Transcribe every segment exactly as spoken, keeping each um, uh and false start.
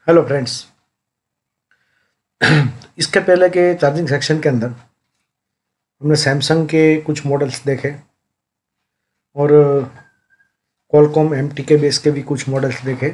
Hello friends. इसके पहले के चार्जिंग सेक्शन के अंदर हमने सैमसंग के कुछ मॉडल्स देखे और Qualcomm M T K base के भी कुछ मॉडल्स देखे।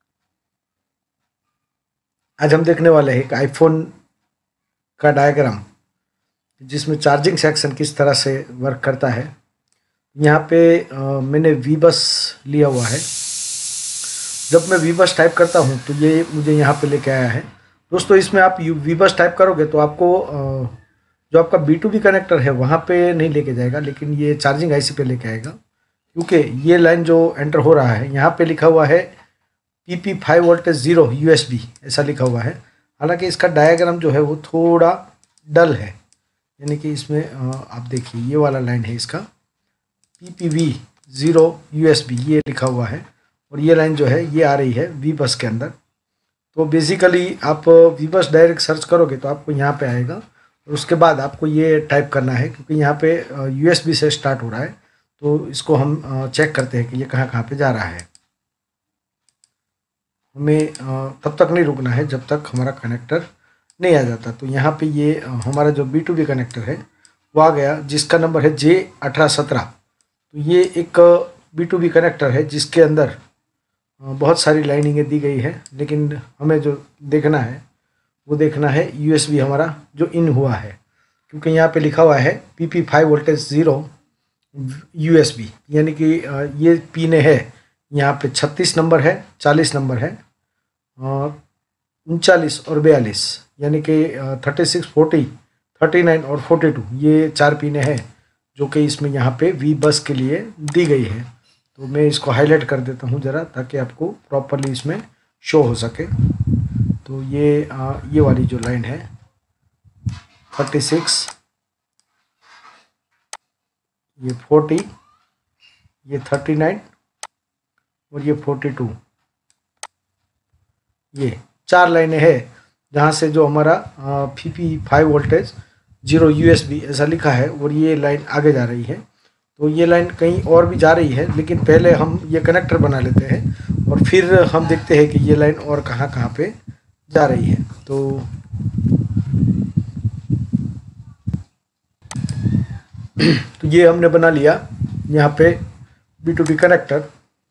आज हम देखने वाले हैं एक आईफोन का डायग्राम जिसमें चार्जिंग सेक्शन किस तरह से वर्क करता है। यहाँ पे आ, मैंने वी बस लिया हुआ है। जब मैं वी बस टाइप करता हूँ तो ये मुझे यहाँ पे लेके आया है। दोस्तों, इसमें आप वी बस टाइप करोगे तो आपको जो आपका बी टू बी कनेक्टर है वहाँ पे नहीं लेके जाएगा, लेकिन ये चार्जिंग आईसी पे लेके आएगा, क्योंकि ये लाइन जो एंटर हो रहा है यहाँ पे लिखा हुआ है P P five voltage zero U S B, ऐसा लिखा हुआ है। हालांकि इसका डायग्राम जो है वो थोड़ा डल है, यानी कि इसमें आप देखिए ये वाला लाइन है, इसका P P V zero U S B ये लिखा हुआ है, और ये लाइन जो है ये आ रही है वी बस के अंदर। तो बेसिकली आप वी बस डायरेक्ट सर्च करोगे तो आपको यहाँ पे आएगा, और उसके बाद आपको ये टाइप करना है, क्योंकि यहाँ पे यू एस बी से स्टार्ट हो रहा है। तो इसको हम चेक करते हैं कि ये कहाँ कहाँ पे जा रहा है। हमें तब तक नहीं रुकना है जब तक हमारा कनेक्टर नहीं आ जाता। तो यहाँ पे ये हमारा जो बी टू बी कनेक्टर है वो आ गया, जिसका नंबर है जे अठारह सत्रह। तो ये एक बी टू बी कनेक्टर है जिसके अंदर बहुत सारी लाइनिंगें दी गई है, लेकिन हमें जो देखना है वो देखना है यू एस बी हमारा जो इन हुआ है, क्योंकि यहाँ पे लिखा हुआ है P P five voltage zero U S B, यानी कि ये पीने है यहाँ पे छत्तीस नंबर है, चालीस नंबर है, उनचालीस और बयालीस, यानी कि thirty six forty thirty nine और फोर्टी टू, ये चार पीने हैं जो कि इसमें यहाँ पे वी बस के लिए दी गई है। तो मैं इसको हाईलाइट कर देता हूँ ज़रा, ताकि आपको प्रॉपरली इसमें शो हो सके। तो ये आ, ये वाली जो लाइन है थर्टी सिक्स, ये फोर्टी, ये थर्टी नाइन और ये फोर्टी टू, ये चार लाइनें हैं जहाँ से जो हमारा P P five voltage zero U S B ऐसा लिखा है, और ये लाइन आगे जा रही है। तो ये लाइन कहीं और भी जा रही है, लेकिन पहले हम ये कनेक्टर बना लेते हैं और फिर हम देखते हैं कि ये लाइन और कहाँ कहाँ पे जा रही है। तो तो ये हमने बना लिया यहाँ पे बी टू बी कनेक्टर,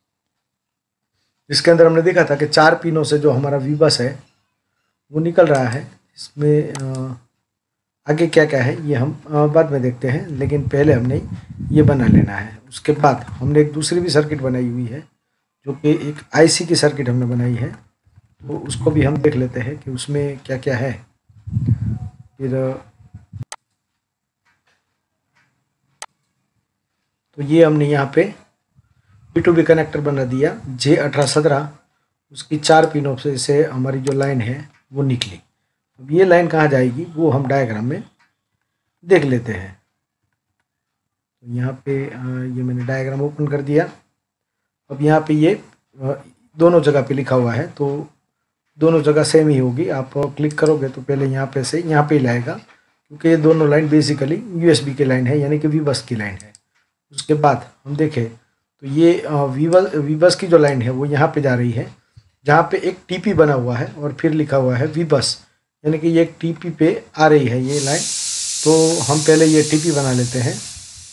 जिसके अंदर हमने देखा था कि चार पिनों से जो हमारा वी बस है वो निकल रहा है। इसमें आ, आगे क्या क्या है ये हम बाद में देखते हैं, लेकिन पहले हमने ये बना लेना है। उसके बाद हमने एक दूसरी भी सर्किट बनाई हुई है, जो कि एक आईसी की सर्किट हमने बनाई है। तो उसको भी हम देख लेते हैं कि उसमें क्या क्या है। फिर तो ये हमने यहाँ पे बी टू बी कनेक्टर बना दिया जे अठारह सत्रह, उसकी चार पिनों से से हमारी जो लाइन है वो निकली। अब ये लाइन कहाँ जाएगी वो हम डायग्राम में देख लेते हैं। तो यहाँ पे ये मैंने डायग्राम ओपन कर दिया। अब यहाँ पे ये दोनों जगह पे लिखा हुआ है, तो दोनों जगह सेम ही होगी। आप क्लिक करोगे तो पहले यहाँ पे से यहाँ पे ही लाएगा, क्योंकि ये दोनों line basically U S B की लाइन है, यानी कि वी बस की लाइन है। उसके बाद हम देखें तो ये वी बस वी बस की जो लाइन है वो यहाँ पे जा रही है, जहाँ पे एक टी पी बना हुआ है और फिर लिखा हुआ है वी बस, यानी कि ये एक टी पी पे आ रही है ये लाइन। तो हम पहले ये टी पी बना लेते हैं।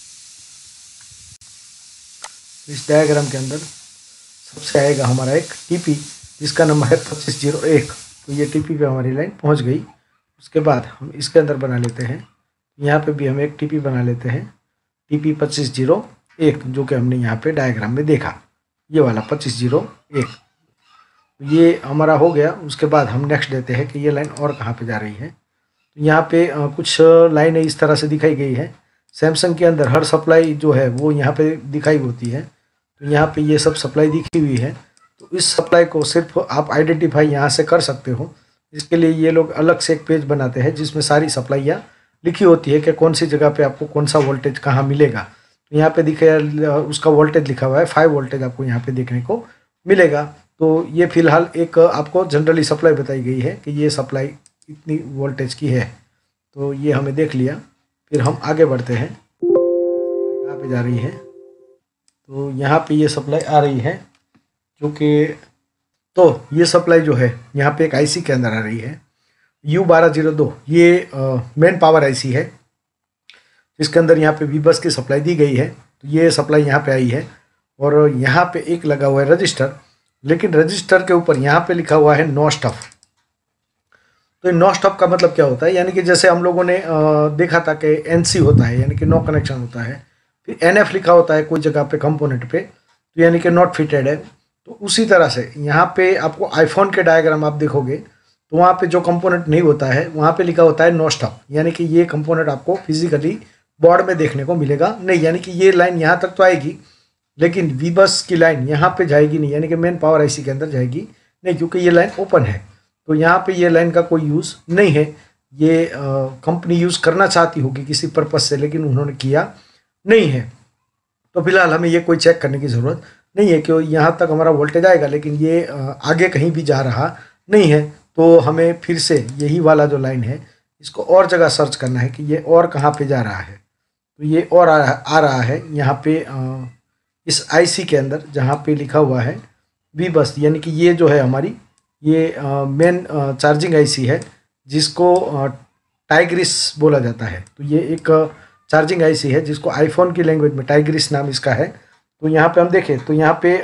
इस डायग्राम के अंदर सबसे आएगा हमारा एक टी पी जिसका नंबर है पच्चीस जीरो एक। तो ये टी पी पे हमारी लाइन पहुंच गई। उसके बाद हम इसके अंदर बना लेते हैं, यहाँ पे भी हम एक टी पी बना लेते हैं, टी पी पच्चीस जीरो एक, जो कि हमने यहाँ पे डायग्राम में देखा, ये वाला पच्चीस जीरो एक। ये हमारा हो गया। उसके बाद हम नेक्स्ट देते हैं कि ये लाइन और कहाँ पे जा रही है। तो यहाँ पे कुछ लाइनें इस तरह से दिखाई गई है। सैमसंग के अंदर हर सप्लाई जो है वो यहाँ पे दिखाई होती है। तो यहाँ पे ये सब सप्लाई दिखी हुई है। तो इस सप्लाई को सिर्फ आप आइडेंटिफाई यहाँ से कर सकते हो। इसके लिए ये लोग अलग से एक पेज बनाते हैं जिसमें सारी सप्लाइयाँ लिखी होती है कि कौन सी जगह पे आपको कौन सा वोल्टेज कहाँ मिलेगा। तो यहाँ पे दिखे उसका वोल्टेज लिखा हुआ है, फाइव वोल्टेज आपको यहाँ पे देखने को मिलेगा। तो ये फिलहाल एक आपको जनरली सप्लाई बताई गई है कि ये सप्लाई इतनी वोल्टेज की है। तो ये हमें देख लिया। फिर हम आगे बढ़ते हैं, कहाँ पे जा रही है। तो यहाँ पे ये सप्लाई आ रही है, जो कि तो ये सप्लाई जो है यहाँ पे एक आईसी के अंदर आ रही है यू बारह जीरो दो, ये मेन पावर आईसी है जिसके अंदर यहाँ पे वी बस की सप्लाई दी गई है। तो ये सप्लाई यहाँ पे आई है और यहाँ पे एक लगा हुआ है रजिस्टर, लेकिन रजिस्टर के ऊपर यहाँ पे लिखा हुआ है नो स्टॉप। तो नो स्टॉप का मतलब क्या होता है, यानी कि जैसे हम लोगों ने देखा था कि एनसी होता है यानी कि नो कनेक्शन होता है, फिर एनएफ लिखा होता है कोई जगह पे कंपोनेंट पे, तो यानी कि नॉट फिटेड है। तो उसी तरह से यहाँ पे आपको आईफोन के डायग्राम आप देखोगे तो वहाँ पे जो कंपोनेंट नहीं होता है वहाँ पे लिखा होता है नो स्टॉप, यानी कि ये कंपोनेंट आपको फिजिकली बोर्ड में देखने को मिलेगा नहीं, यानी कि ये लाइन यहाँ तक तो आएगी लेकिन वी बस की लाइन यहाँ पे जाएगी नहीं, यानी कि मेन पावर आईसी के अंदर जाएगी नहीं, क्योंकि ये लाइन ओपन है। तो यहाँ पे ये लाइन का कोई यूज़ नहीं है, ये कंपनी यूज़ करना चाहती होगी किसी पर्पज़ से लेकिन उन्होंने किया नहीं है। तो फिलहाल हमें ये कोई चेक करने की ज़रूरत नहीं है कि यहाँ तक हमारा वोल्टेज आएगा, लेकिन ये आगे कहीं भी जा रहा नहीं है। तो हमें फिर से यही वाला जो लाइन है इसको और जगह सर्च करना है कि ये और कहाँ पे जा रहा है। तो ये और आ, आ रहा है यहाँ पे इस आईसी के अंदर जहाँ पे लिखा हुआ है वी बस, यानी कि ये जो है हमारी ये मेन चार्जिंग आईसी है जिसको टाइग्रिस बोला जाता है। तो ये एक चार्जिंग आईसी है जिसको आईफोन की लैंग्वेज में टाइग्रिस नाम इसका है। तो यहाँ पे हम देखें तो यहाँ पे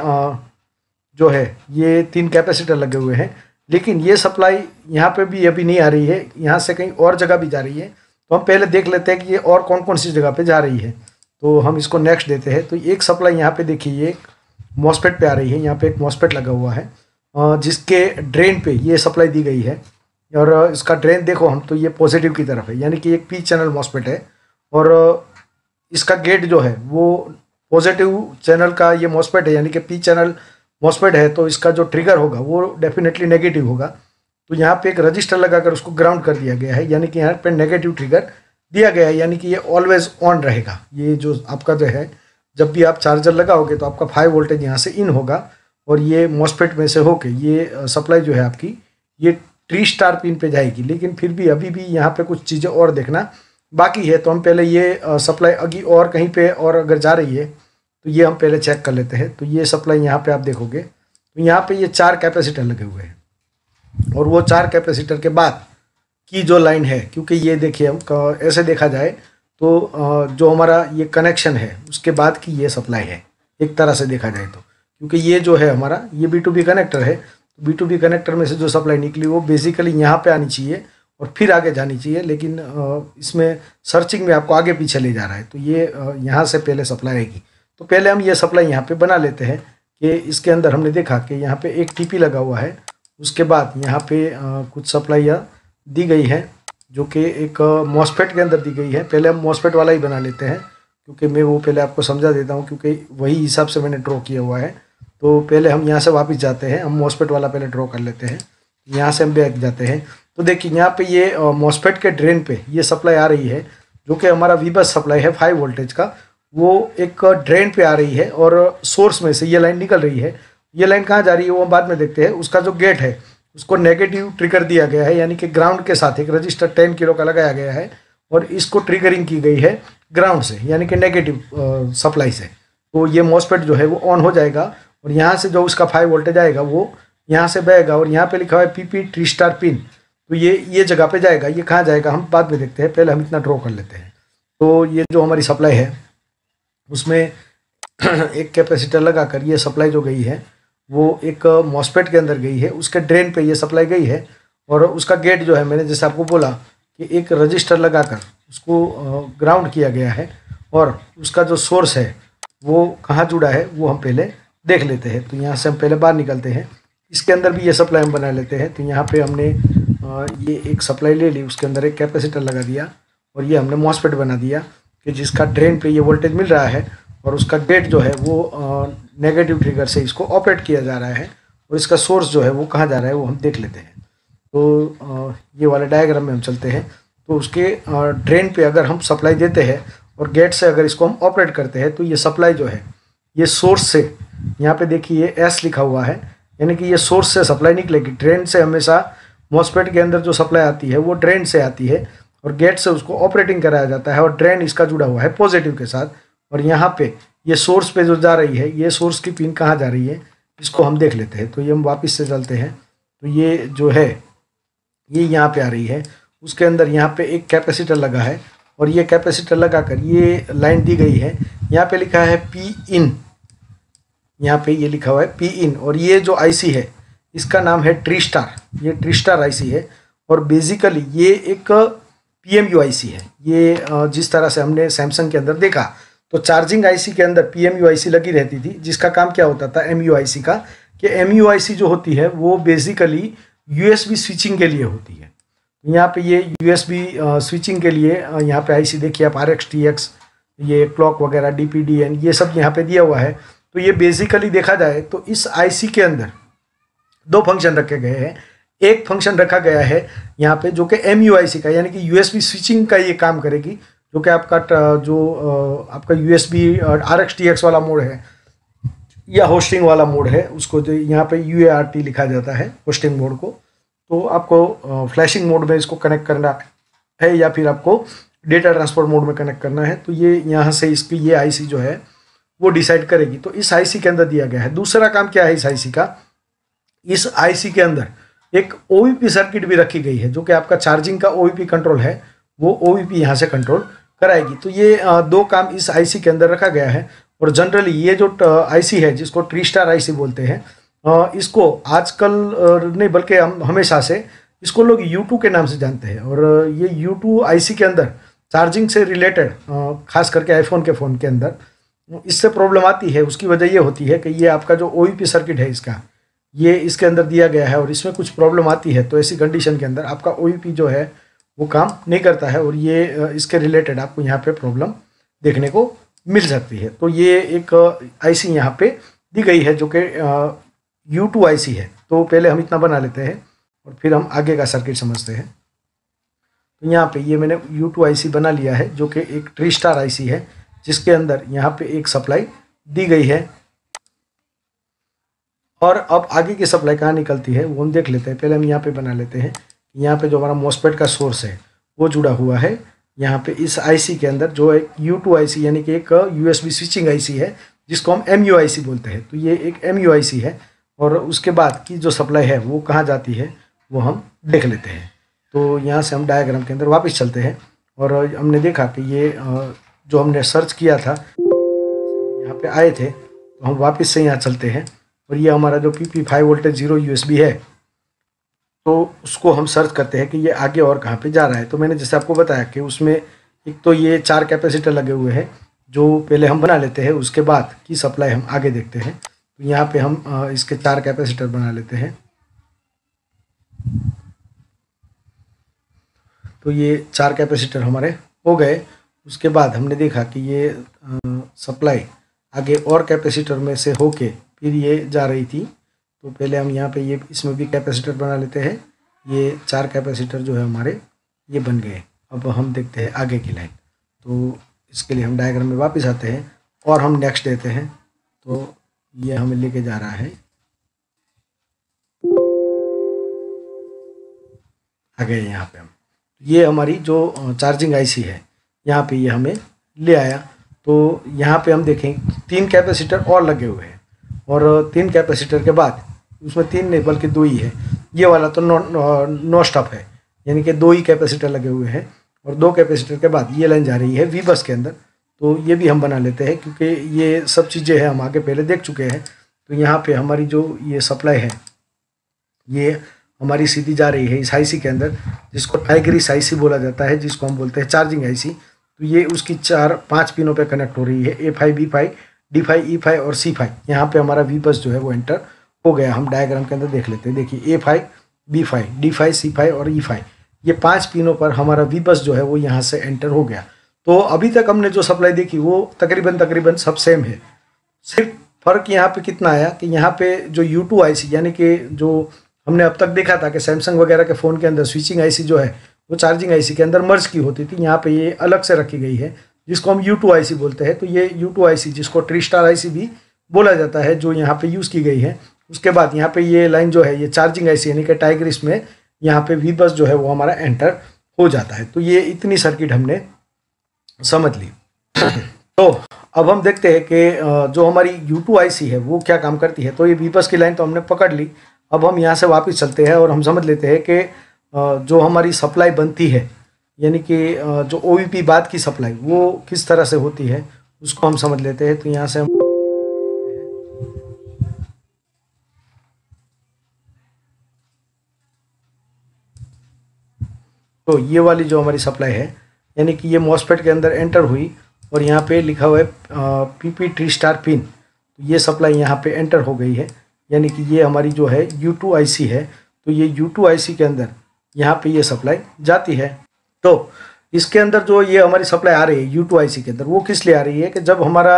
जो है ये तीन कैपेसिटर लगे हुए हैं, लेकिन ये सप्लाई यहाँ पे भी अभी नहीं आ रही है, यहाँ से कहीं और जगह भी जा रही है। तो हम पहले देख लेते हैं कि ये और कौन कौन सी जगह पे जा रही है। तो हम इसको नेक्स्ट देते हैं। तो एक सप्लाई यहाँ पे देखिए ये एक मॉसफेट पे आ रही है, यहाँ पे एक मॉसफेट लगा हुआ है जिसके ड्रेन पे ये सप्लाई दी गई है और इसका ड्रेन देखो हम तो ये पॉजिटिव की तरफ है, यानी कि एक पी चैनल मॉसफेट है और इसका गेट जो है वो पॉजिटिव चैनल का ये मॉसफेट है, यानी कि पी चैनल मॉसफेट है। तो इसका जो ट्रिगर होगा वो डेफिनेटली नेगेटिव होगा। तो यहाँ पे एक रजिस्टर लगाकर उसको ग्राउंड कर दिया गया है, यानी कि यहाँ पे नेगेटिव ट्रिगर दिया गया है, यानी कि ये ऑलवेज ऑन रहेगा। ये जो आपका जो है जब भी आप चार्जर लगाओगे तो आपका फाइव वोल्टेज यहाँ से इन होगा और ये मॉसफेट में से होके ये सप्लाई जो है आपकी ये ट्री स्टार पिन पे जाएगी। लेकिन फिर भी अभी भी यहाँ पे कुछ चीज़ें और देखना बाकी है। तो हम पहले ये सप्लाई अभी और कहीं पे और अगर जा रही है तो ये हम पहले चेक कर लेते हैं। तो ये सप्लाई यहाँ पे आप देखोगे तो यहाँ पे ये चार कैपेसिटर लगे हुए हैं और वो चार कैपेसिटर के बाद की जो लाइन है, क्योंकि ये देखिए हम ऐसे देखा जाए तो जो हमारा ये कनेक्शन है उसके बाद की ये सप्लाई है एक तरह से देखा जाए तो, क्योंकि ये जो है हमारा ये बी टू बी कनेक्टर है। तो बी टू बी कनेक्टर में से जो सप्लाई निकली वो बेसिकली यहाँ पे आनी चाहिए और फिर आगे जानी चाहिए, लेकिन इसमें सर्चिंग में आपको आगे पीछे ले जा रहा है। तो ये यहाँ से पहले सप्लाई आएगी। तो पहले हम ये सप्लाई यहाँ पे बना लेते हैं कि इसके अंदर हमने देखा कि यहाँ पे एक टीपी लगा हुआ है, उसके बाद यहाँ पे कुछ सप्लाइयाँ दी गई है जो कि एक मॉसफेट के अंदर दी गई है। पहले हम मॉसफेट वाला ही बना लेते हैं क्योंकि मैं वो पहले आपको समझा देता हूँ, क्योंकि वही हिसाब से मैंने ड्रॉ किया हुआ है। तो पहले हम यहाँ से वापस जाते हैं, हम मॉसफेट वाला पहले ड्रॉ कर लेते हैं। यहाँ से हम बैक जाते हैं तो देखिए यहाँ पे ये मॉसफेट के ड्रेन पे ये सप्लाई आ रही है जो कि हमारा वी बस सप्लाई है फाइव वोल्टेज का, वो एक ड्रेन पे आ रही है और सोर्स में से ये लाइन निकल रही है। ये लाइन कहाँ जा रही है वो हम बाद में देखते हैं। उसका जो गेट है उसको नेगेटिव ट्रिगर दिया गया है, यानी कि ग्राउंड के साथ एक रजिस्टर टेन किलो का लगाया गया है और इसको ट्रिगरिंग की गई है ग्राउंड से, यानी कि नेगेटिव सप्लाई से। तो ये मॉसफेट जो है वो ऑन हो जाएगा और यहाँ से जो उसका फाइव वोल्टेज आएगा वो यहाँ से बहेगा और यहाँ पे लिखा हुआ है P P Tristar pin. तो ये ये जगह पे जाएगा। ये कहाँ जाएगा हम बाद में देखते हैं, पहले हम इतना ड्रॉ कर लेते हैं। तो ये जो हमारी सप्लाई है उसमें एक कैपेसिटर लगाकर ये सप्लाई जो गई है वो एक मॉसफेट के अंदर गई है, उसके ड्रेन पे ये सप्लाई गई है और उसका गेट जो है मैंने जैसे आपको बोला कि एक रजिस्टर लगाकर उसको ग्राउंड किया गया है और उसका जो सोर्स है वो कहाँ जुड़ा है वो हम पहले देख लेते हैं। तो यहाँ से हम पहले बाहर निकलते हैं, इसके अंदर भी ये सप्लाई हम बना लेते हैं। तो यहाँ पे हमने ये एक सप्लाई ले ली, उसके अंदर एक कैपेसिटर लगा दिया और ये हमने मॉसफेट बना दिया कि जिसका ड्रेन पे ये वोल्टेज मिल रहा है और उसका गेट जो है वो नेगेटिव ट्रिगर से इसको ऑपरेट किया जा रहा है और इसका सोर्स जो है वो कहाँ जा रहा है वो हम देख लेते हैं। तो आ, ये वाले डायग्राम में हम चलते हैं। तो उसके ड्रेन पे अगर हम सप्लाई देते हैं और गेट से अगर इसको हम ऑपरेट करते हैं तो ये सप्लाई जो है ये सोर्स से, यहाँ पे देखिए एस लिखा हुआ है, यानी कि ये सोर्स से सप्लाई निकलेगी। ड्रेन से हमेशा मॉसफेट के अंदर जो सप्लाई आती है वो ड्रेन से आती है और गेट से उसको ऑपरेटिंग कराया जाता है और ड्रेन इसका जुड़ा हुआ है पॉजिटिव के साथ। और यहाँ पे ये सोर्स पे जो जा रही है ये सोर्स की पिन कहाँ जा रही है, इसको हम देख लेते हैं। तो ये हम वापस से चलते हैं, तो ये जो है ये यहाँ पे आ रही है, उसके अंदर यहाँ पे एक कैपेसिटर लगा है और ये कैपेसिटर लगाकर ये लाइन दी गई है, यहाँ पे लिखा है पी इन, यहाँ पे ये लिखा हुआ है पी इन, और ये जो आईसी है इसका नाम है ट्रीस्टार, ये ट्रीस्टार आईसी है। और बेसिकली ये एक पीएमयू आईसी है। ये जिस तरह से हमने सैमसंग के अंदर देखा तो चार्जिंग आईसी के अंदर पीएमयू आईसी लगी रहती थी, जिसका काम क्या होता था एमयू आईसी का, कि एमयू आईसी जो होती है वो बेसिकली यूएसबी स्विचिंग के लिए होती है। यहाँ पे ये यूएसबी स्विचिंग के लिए यहाँ पे आईसी देखिए आप, आर एक्स टी एक्स, ये क्लॉक वगैरह, डी पी डी एन, ये सब यहाँ पे दिया हुआ है। तो ये बेसिकली देखा जाए तो इस आईसी के अंदर दो फंक्शन रखे गए हैं। एक फंक्शन रखा गया है यहाँ पे जो कि एमयू आईसी का, यानी कि यूएसबी स्विचिंग का ये काम करेगी, जो कि आपका जो आपका USB R X T X वाला मोड है या होस्टिंग वाला मोड है, उसको जो यहाँ पे यू ए आर टी लिखा जाता है होस्टिंग मोड को। तो आपको फ्लैशिंग मोड में इसको कनेक्ट करना है या फिर आपको डेटा ट्रांसफर मोड में कनेक्ट करना है, तो ये यहाँ से इसकी ये आईसी जो है वो डिसाइड करेगी। तो इस आईसी के अंदर दिया गया है। दूसरा काम क्या है इस आईसी का, इस आईसी के अंदर एक ओवीपी सर्किट भी रखी गई है, जो कि आपका चार्जिंग का ओवीपी कंट्रोल है, वो ओवीपी यहाँ से कंट्रोल कराएगी। तो ये दो काम इस आईसी के अंदर रखा गया है। और जनरली ये जो आईसी है जिसको ट्रीस्टार आईसी बोलते हैं, इसको आजकल नहीं बल्कि हम हमेशा से इसको लोग यू टू के नाम से जानते हैं। और ये यू टू आईसी के अंदर चार्जिंग से रिलेटेड, खास करके आईफोन के फ़ोन के अंदर इससे प्रॉब्लम आती है। उसकी वजह ये होती है कि ये आपका जो ओवीपी सर्किट है इसका, ये इसके अंदर दिया गया है और इसमें कुछ प्रॉब्लम आती है, तो ऐसी कंडीशन के अंदर आपका ओवीपी जो है वो काम नहीं करता है और ये इसके रिलेटेड आपको यहाँ पे प्रॉब्लम देखने को मिल सकती है। तो ये एक आईसी यहाँ पे दी गई है जो कि यू टू आईसी है। तो पहले हम इतना बना लेते हैं और फिर हम आगे का सर्किट समझते हैं। तो यहाँ पे ये मैंने यू टू आईसी बना लिया है जो कि एक ट्रीस्टार आईसी है, जिसके अंदर यहाँ पे एक सप्लाई दी गई है। और अब आगे की सप्लाई कहाँ निकलती है वो हम देख लेते हैं। पहले हम यहाँ पे बना लेते हैं। यहाँ पे जो हमारा मॉसफेट का सोर्स है वो जुड़ा हुआ है यहाँ पे इस आईसी के अंदर, जो एक यू टू आईसी यानी कि एक यूएसबी स्विचिंग आईसी है, जिसको हम एमयू आईसी बोलते हैं। तो ये एक एमयू आईसी है और उसके बाद की जो सप्लाई है वो कहाँ जाती है वो हम देख लेते हैं। तो यहाँ से हम डायग्राम के अंदर वापस चलते हैं और हमने देखा कि ये जो हमने सर्च किया था यहाँ पे आए थे, तो हम वापस से यहाँ चलते हैं और ये हमारा जो P P five voltage zero USB है, तो उसको हम सर्च करते हैं कि ये आगे और कहाँ पे जा रहा है। तो मैंने जैसे आपको बताया कि उसमें एक तो ये चार कैपेसिटर लगे हुए हैं जो पहले हम बना लेते हैं, उसके बाद की सप्लाई हम आगे देखते हैं। तो यहाँ पे हम इसके चार कैपेसिटर बना लेते हैं। तो ये चार कैपेसिटर हमारे हो गए। उसके बाद हमने देखा कि ये सप्लाई आगे और कैपेसिटर में से होके फिर ये जा रही थी। तो पहले हम यहाँ पे ये इसमें भी कैपेसिटर बना लेते हैं। ये चार कैपेसिटर जो है हमारे ये बन गए। अब हम देखते हैं आगे की लाइन। तो इसके लिए हम डायग्राम में वापस आते हैं और हम नेक्स्ट देते हैं। तो ये हमें लेके जा रहा है आगे। यहाँ पे हम ये हमारी जो चार्जिंग आईसी है यहाँ पे ये हमें ले आया। तो यहाँ पे हम देखें तीन कैपेसिटर और लगे हुए हैं और तीन कैपेसिटर के बाद उसमें तीन नहीं बल्कि दो ही है। ये वाला तो नो नो स्टॉप है, यानी कि दो ही कैपेसिटर लगे हुए हैं और दो कैपेसिटर के बाद ये लाइन जा रही है वी बस के अंदर। तो ये भी हम बना लेते हैं क्योंकि ये सब चीज़ें हैं हम आगे पहले देख चुके हैं। तो यहाँ पे हमारी जो ये सप्लाई है ये हमारी सीधी जा रही है इस आईसी के अंदर, जिसको टाइग्रिस आईसी बोला जाता है, जिसको हम बोलते हैं चार्जिंग आईसी। तो ये उसकी चार पाँच पिनों पे कनेक्ट हो रही है, A five B five D five E five और सी फाइव। यहाँ पे हमारा वी बस जो है वो एंटर हो गया। हम डायग्राम के अंदर देख लेते हैं। देखिए A five B five D five C five और ई फाइव, ये पांच पिनों पर हमारा वी बस जो है वो यहाँ से एंटर हो गया। तो अभी तक हमने जो सप्लाई देखी वो तकरीबन तकरीबन सब सेम है। सिर्फ फर्क यहाँ पे कितना आया कि यहाँ पे जो यू टू आईसी यानी कि जो हमने अब तक देखा था कि सैमसंग वगैरह के फ़ोन के अंदर स्विचिंग आईसी जो है वो चार्जिंग आईसी के अंदर मर्ज की होती थी, यहाँ पे ये अलग से रखी गई है, जिसको हम यू टू आईसी बोलते हैं। तो ये यू टू आईसी जिसको ट्रीस्टार आईसी भी बोला जाता है, जो यहाँ पे यूज़ की गई है। उसके बाद यहाँ पे ये लाइन जो है ये चार्जिंग आईसी यानी कि टाइग्रिस में यहाँ पे वी बस जो है वो हमारा एंटर हो जाता है। तो ये इतनी सर्किट हमने समझ ली। तो अब हम देखते हैं कि जो हमारी यू टू आई सी है वो क्या काम करती है। तो ये वी बस की लाइन तो हमने पकड़ ली। अब हम यहाँ से वापस चलते हैं और हम समझ लेते हैं कि जो हमारी सप्लाई बनती है, यानी कि जो ओ वी पी बाद की सप्लाई वो किस तरह से होती है उसको हम समझ लेते हैं। तो यहाँ से हम तो ये वाली जो हमारी सप्लाई है, यानी कि ये मॉसफेट के अंदर एंटर हुई और यहाँ पे लिखा हुआ है P P T star pin, तो ये सप्लाई यहाँ पे एंटर हो गई है, यानी कि ये हमारी जो है यू टू आई सी है। तो ये यू टू आई सी के अंदर यहाँ पे ये सप्लाई जाती है। तो इसके अंदर जो ये हमारी सप्लाई आ रही है यू टू आई सी के अंदर, वो किस लिए आ रही है कि जब हमारा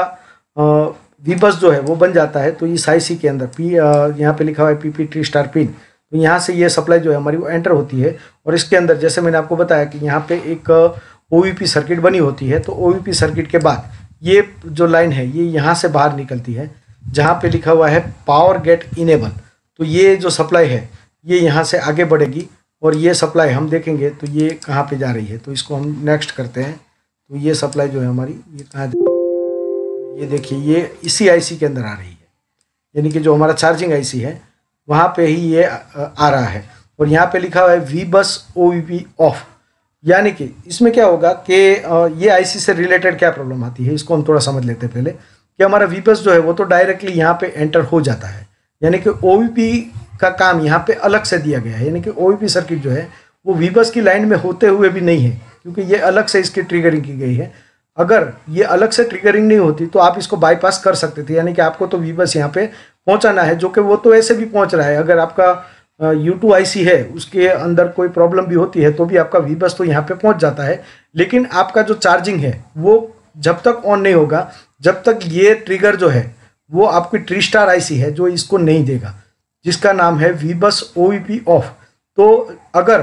वी बस जो है वो बन जाता है तो इस आई सी के अंदर पी यहाँ पे लिखा हुआ है P P T star pin, तो यहाँ से ये सप्लाई जो है हमारी वो एंटर होती है। और इसके अंदर जैसे मैंने आपको बताया कि यहाँ पे एक ओ वी पी सर्किट बनी होती है, तो ओ वी पी सर्किट के बाद ये जो लाइन है ये यहाँ से बाहर निकलती है जहाँ पे लिखा हुआ है पावर गेट इनेबल। तो ये जो सप्लाई है ये यहाँ से आगे बढ़ेगी और ये सप्लाई हम देखेंगे तो ये कहाँ पे जा रही है। तो इसको हम नेक्स्ट करते हैं। तो ये सप्लाई जो है हमारी ये कहाँ, ये देखिए ये इसी आईसी के अंदर आ रही है, यानी कि जो हमारा चार्जिंग आईसी है वहाँ पे ही ये आ रहा है। और यहाँ पे लिखा हुआ है वी बस ओ वी पी ऑफ, यानी कि इसमें क्या होगा कि ये आईसी से रिलेटेड क्या प्रॉब्लम आती है इसको हम थोड़ा समझ लेते हैं पहले। कि हमारा वी बस जो है वो तो डायरेक्टली यहाँ पे एंटर हो जाता है, यानी कि ओ वी पी का काम यहाँ पे अलग से दिया गया है, यानी कि ओ वी पी सर्किट जो है वो वी बस की लाइन में होते हुए भी नहीं है, क्योंकि ये अलग से इसकी ट्रिगरिंग की गई है। अगर ये अलग से ट्रिगरिंग नहीं होती तो आप इसको बाईपास कर सकते थे, यानी कि आपको तो वी बस यहाँ पे पहुँचाना है, जो कि वो तो ऐसे भी पहुँच रहा है। अगर आपका यू टू आई सी है उसके अंदर कोई प्रॉब्लम भी होती है तो भी आपका वी बस तो यहाँ पे पहुँच जाता है, लेकिन आपका जो चार्जिंग है वो जब तक ऑन नहीं होगा जब तक ये ट्रिगर जो है वो आपकी ट्री स्टार आईसी है जो इसको नहीं देगा, जिसका नाम है वी बस ओ वी पी ऑफ। तो अगर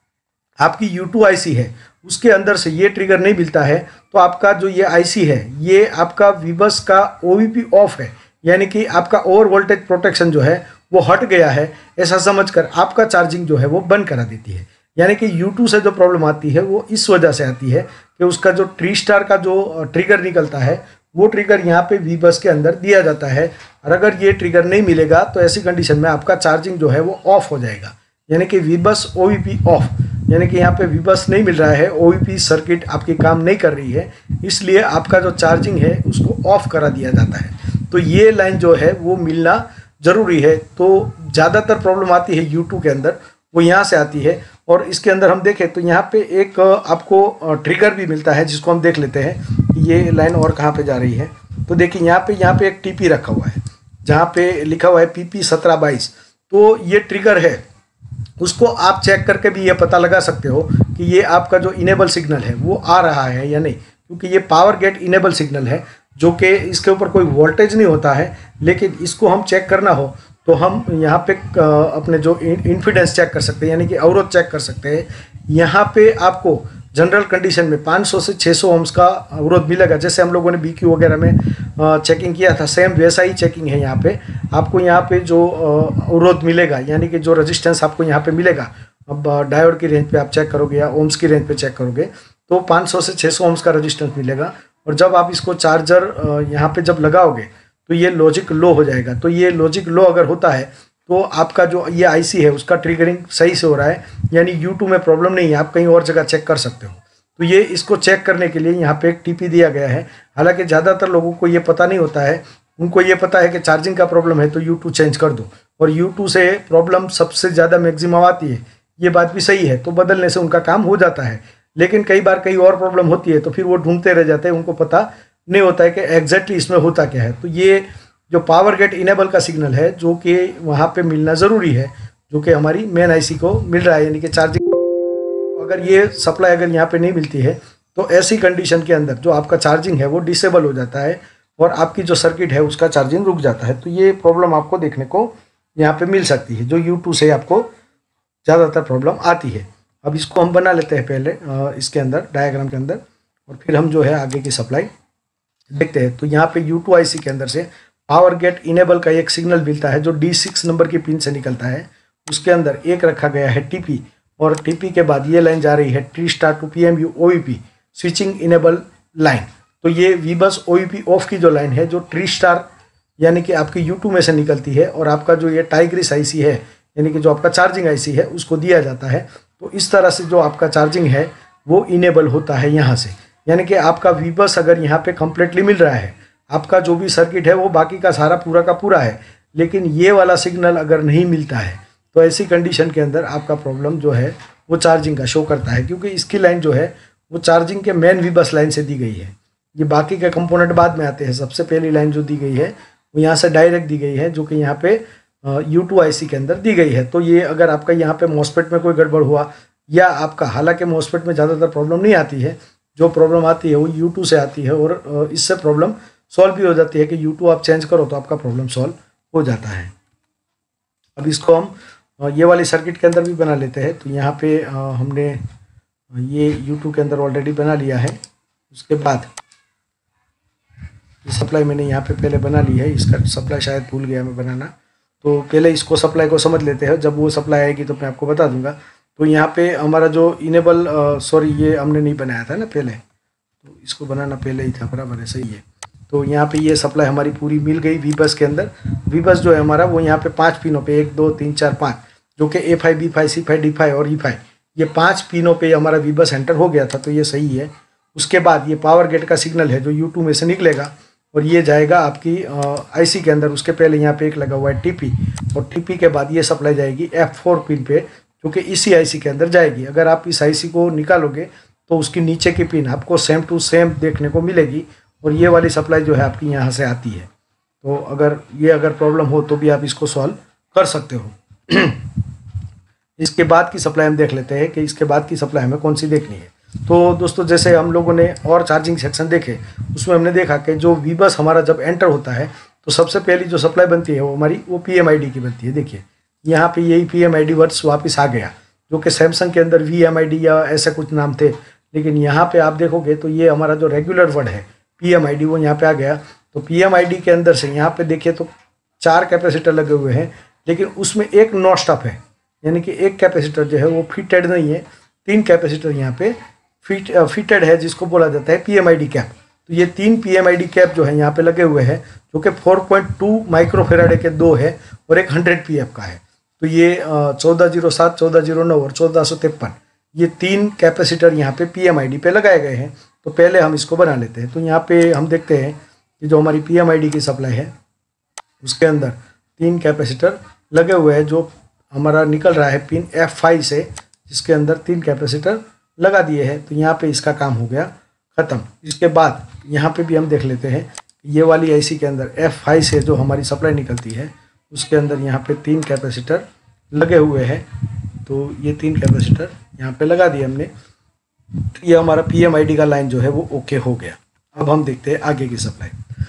आपकी यू टू आई सी है उसके अंदर से ये ट्रिगर नहीं मिलता है तो आपका जो ये आईसी है ये आपका वी बस का ओ वी पी ऑफ है, यानी कि आपका ओवर वोल्टेज प्रोटेक्शन जो है वो हट गया है, ऐसा समझकर आपका चार्जिंग जो है वो बंद करा देती है। यानी कि यू टू से जो प्रॉब्लम आती है वो इस वजह से आती है कि उसका जो ट्री स्टार का जो ट्रिगर निकलता है वो ट्रिगर यहाँ पे वी बस के अंदर दिया जाता है, और अगर ये ट्रिगर नहीं मिलेगा तो ऐसी कंडीशन में आपका चार्जिंग जो है वो ऑफ हो जाएगा, यानी कि वी बस ओ वी पी ऑफ। यानी कि यहाँ पे वी बस नहीं मिल रहा है, ओ वी पी सर्किट आपकी काम नहीं कर रही है, इसलिए आपका जो चार्जिंग है उसको ऑफ करा दिया जाता है। तो ये लाइन जो है वो मिलना ज़रूरी है। तो ज़्यादातर प्रॉब्लम आती है यू टू के अंदर, वो यहाँ से आती है। और इसके अंदर हम देखें तो यहाँ पे एक आपको ट्रिगर भी मिलता है जिसको हम देख लेते हैं कि ये लाइन और कहाँ पे जा रही है। तो देखिए यहाँ पे यहाँ पे एक टीपी रखा हुआ है जहाँ पे लिखा हुआ है पी पी सत्रह बाईस। तो ये ट्रिगर है, उसको आप चेक करके भी ये पता लगा सकते हो कि ये आपका जो इनेबल सिग्नल है वो आ रहा है या नहीं, क्योंकि ये पावर गेट इनेबल सिग्नल है जो कि इसके ऊपर कोई वोल्टेज नहीं होता है। लेकिन इसको हम चेक करना हो तो हम यहाँ पे अपने जो इन्फिडेंस चेक कर सकते हैं, यानी कि अवरोध चेक कर सकते हैं। यहाँ पे आपको जनरल कंडीशन में पाँच सौ से छह सौ ओम्स का अवरोध मिलेगा, जैसे हम लोगों ने बी क्यू वगैरह में चेकिंग किया था, सेम वैसा ही चेकिंग है। यहाँ पे आपको यहाँ पे जो अवरोध मिलेगा, यानी कि जो रेजिस्टेंस आपको यहाँ पे मिलेगा, अब डायोड की रेंज पे आप चेक करोगे या ओम्स की रेंज पे चेक करोगे तो पाँच सौ से छह सौ ओम्स का रेजिस्टेंस मिलेगा। और जब आप इसको चार्जर यहाँ पे जब लगाओगे तो ये लॉजिक लो हो जाएगा। तो ये लॉजिक लो अगर होता है तो आपका जो ये आईसी है उसका ट्रिगरिंग सही से हो रहा है, यानी यू टू में प्रॉब्लम नहीं है, आप कहीं और जगह चेक कर सकते हो। तो ये इसको चेक करने के लिए यहाँ पे एक टीपी दिया गया है। हालांकि ज़्यादातर लोगों को ये पता नहीं होता है, उनको ये पता है कि चार्जिंग का प्रॉब्लम है तो यू टू चेंज कर दो, और यू टू से प्रॉब्लम सबसे ज़्यादा मैक्सिमम आती है, ये बात भी सही है। तो बदलने से उनका काम हो जाता है, लेकिन कई बार कहीं और प्रॉब्लम होती है तो फिर वो ढूंढते रह जाते हैं, उनको पता नहीं होता है कि एग्जैक्टली इसमें होता क्या है। तो ये जो पावर गेट इनेबल का सिग्नल है जो कि वहाँ पे मिलना ज़रूरी है, जो कि हमारी मेन आईसी को मिल रहा है, यानी कि चार्जिंग। अगर ये सप्लाई अगर यहाँ पे नहीं मिलती है तो ऐसी कंडीशन के अंदर जो आपका चार्जिंग है वो डिसेबल हो जाता है और आपकी जो सर्किट है उसका चार्जिंग रुक जाता है। तो ये प्रॉब्लम आपको देखने को यहाँ पे मिल सकती है, जो यू टू से आपको ज़्यादातर प्रॉब्लम आती है। अब इसको हम बना लेते हैं पहले इसके अंदर डायग्राम के अंदर, और फिर हम जो है आगे की सप्लाई देखते हैं। तो यहाँ पे यू टू आई सी के अंदर से पावर गेट इनेबल का एक सिग्नल मिलता है जो डी सिक्स नंबर की पिन से निकलता है। उसके अंदर एक रखा गया है टीपी, और टीपी के बाद ये लाइन जा रही है Tristar to P M U O V P switching enable line. तो ये वी बस ओ ई पी ऑफ की जो लाइन है जो ट्री स्टार यानी कि आपकी यू टू में से निकलती है और आपका जो ये टाइग्रिस आई सी है यानी कि जो आपका चार्जिंग आई सी है उसको दिया जाता है। तो इस तरह से जो आपका चार्जिंग है वो इनेबल होता है यहाँ से, यानी कि आपका वी बस अगर यहाँ पे कम्प्लीटली मिल रहा है, आपका जो भी सर्किट है वो बाकी का सारा पूरा का पूरा है, लेकिन ये वाला सिग्नल अगर नहीं मिलता है तो ऐसी कंडीशन के अंदर आपका प्रॉब्लम जो है वो चार्जिंग का शो करता है, क्योंकि इसकी लाइन जो है वो चार्जिंग के मेन वी बस लाइन से दी गई है। ये बाकी के कंपोनेंट बाद में आते हैं। सबसे पहली लाइन जो दी गई है वो यहाँ से डायरेक्ट दी गई है, जो कि यहाँ पे यू टू आई सी के अंदर दी गई है। तो ये अगर आपका यहाँ पे मॉसफेट में कोई गड़बड़ हुआ या आपका, हालांकि मॉसफेट में ज़्यादातर प्रॉब्लम नहीं आती है, जो प्रॉब्लम आती है वो यू टू से आती है और इससे प्रॉब्लम सॉल्व भी हो जाती है कि यू टू आप चेंज करो तो आपका प्रॉब्लम सॉल्व हो जाता है। अब इसको हम ये वाली सर्किट के अंदर भी बना लेते हैं। तो यहाँ पे हमने ये यू टू के अंदर ऑलरेडी बना लिया है। उसके बाद सप्लाई मैंने यहाँ पे पहले बना ली है, इसका सप्लाई शायद भूल गया मैं बनाना, तो पहले इसको सप्लाई को समझ लेते हैं। जब वो सप्लाई आएगी तो मैं आपको बता दूंगा। तो यहाँ पे हमारा जो इनेबल, सॉरी ये हमने नहीं बनाया था ना पहले, तो इसको बनाना पहले ही था, बराबर है, सही है। तो यहाँ पे ये सप्लाई हमारी पूरी मिल गई वी बस के अंदर। वी बस जो है हमारा वो यहाँ पे पाँच पिनों पे, एक दो तीन चार पाँच, जो कि A five B five C five D five और ई फाइव, ये पाँच पिनों पे हमारा वी बस एंटर हो गया था, तो ये सही है। उसके बाद ये पावर गेट का सिग्नल है जो यू टू में से निकलेगा और ये जाएगा आपकी आईसी के अंदर। उसके पहले यहाँ पे एक लगा हुआ है टीपी, और टीपी के बाद ये सप्लाई जाएगी एफ फोर पिन पे, जो कि इसी आईसी के अंदर जाएगी। अगर आप इस आईसी को निकालोगे तो उसकी नीचे की पिन आपको सेम टू सेम देखने को मिलेगी और ये वाली सप्लाई जो है आपकी यहाँ से आती है। तो अगर ये अगर प्रॉब्लम हो तो भी आप इसको सॉल्व कर सकते हो। इसके बाद की सप्लाई हम देख लेते हैं कि इसके बाद की सप्लाई हमें कौन सी देखनी है। तो दोस्तों जैसे हम लोगों ने और चार्जिंग सेक्शन देखे, उसमें हमने देखा कि जो वी बस हमारा जब एंटर होता है तो सबसे पहली जो सप्लाई बनती है वो हमारी वो पी एम आई डी की बनती है। देखिए यहाँ पे यही P M I D words वापस आ गया, जो कि सैमसंग के अंदर वी एम आई डी या ऐसे कुछ नाम थे, लेकिन यहाँ पे आप देखोगे तो ये हमारा जो रेगुलर वर्ड है पी एम आई डी वो यहाँ पे आ गया। तो पी एम आई डी के अंदर से यहाँ पे देखिए तो चार कैपेसिटर लगे हुए हैं, लेकिन उसमें एक नॉट स्टॉप है, यानी कि एक कैपेसिटर जो है वो फिटेड नहीं है, तीन कैपेसिटर यहाँ पे फिट फिटेड है, जिसको बोला जाता है P M I D cap. तो ये तीन P M I D cap जो है यहाँ पे लगे हुए हैं, जो कि फोर पॉइंट टू माइक्रोफेराडे के दो है और एक हंड्रेड पी एफ का है। तो ये चौदह जीरो सात, चौदह जीरो नौ और चौदह सौ तिरपन, ये तीन कैपेसिटर यहाँ पे पी एम आई डी पे लगाए गए हैं। तो पहले हम इसको बना लेते हैं। तो यहाँ पे हम देखते हैं कि जो हमारी पी एम आई डी की सप्लाई है उसके अंदर तीन कैपेसिटर लगे हुए हैं, जो हमारा निकल रहा है पिन एफ फाइव से, जिसके अंदर तीन कैपेसिटर लगा दिए हैं। तो यहाँ पे इसका काम हो गया ख़त्म। इसके बाद यहाँ पे भी हम देख लेते हैं, ये वाली आईसी के अंदर एफ फाइव से जो हमारी सप्लाई निकलती है उसके अंदर यहाँ पे तीन कैपेसिटर लगे हुए हैं। तो ये तीन कैपेसिटर यहाँ पे लगा दिए हमने। ये हमारा पी एम आई डी का लाइन जो है वो ओके हो गया। अब हम देखते हैं आगे की सप्लाई।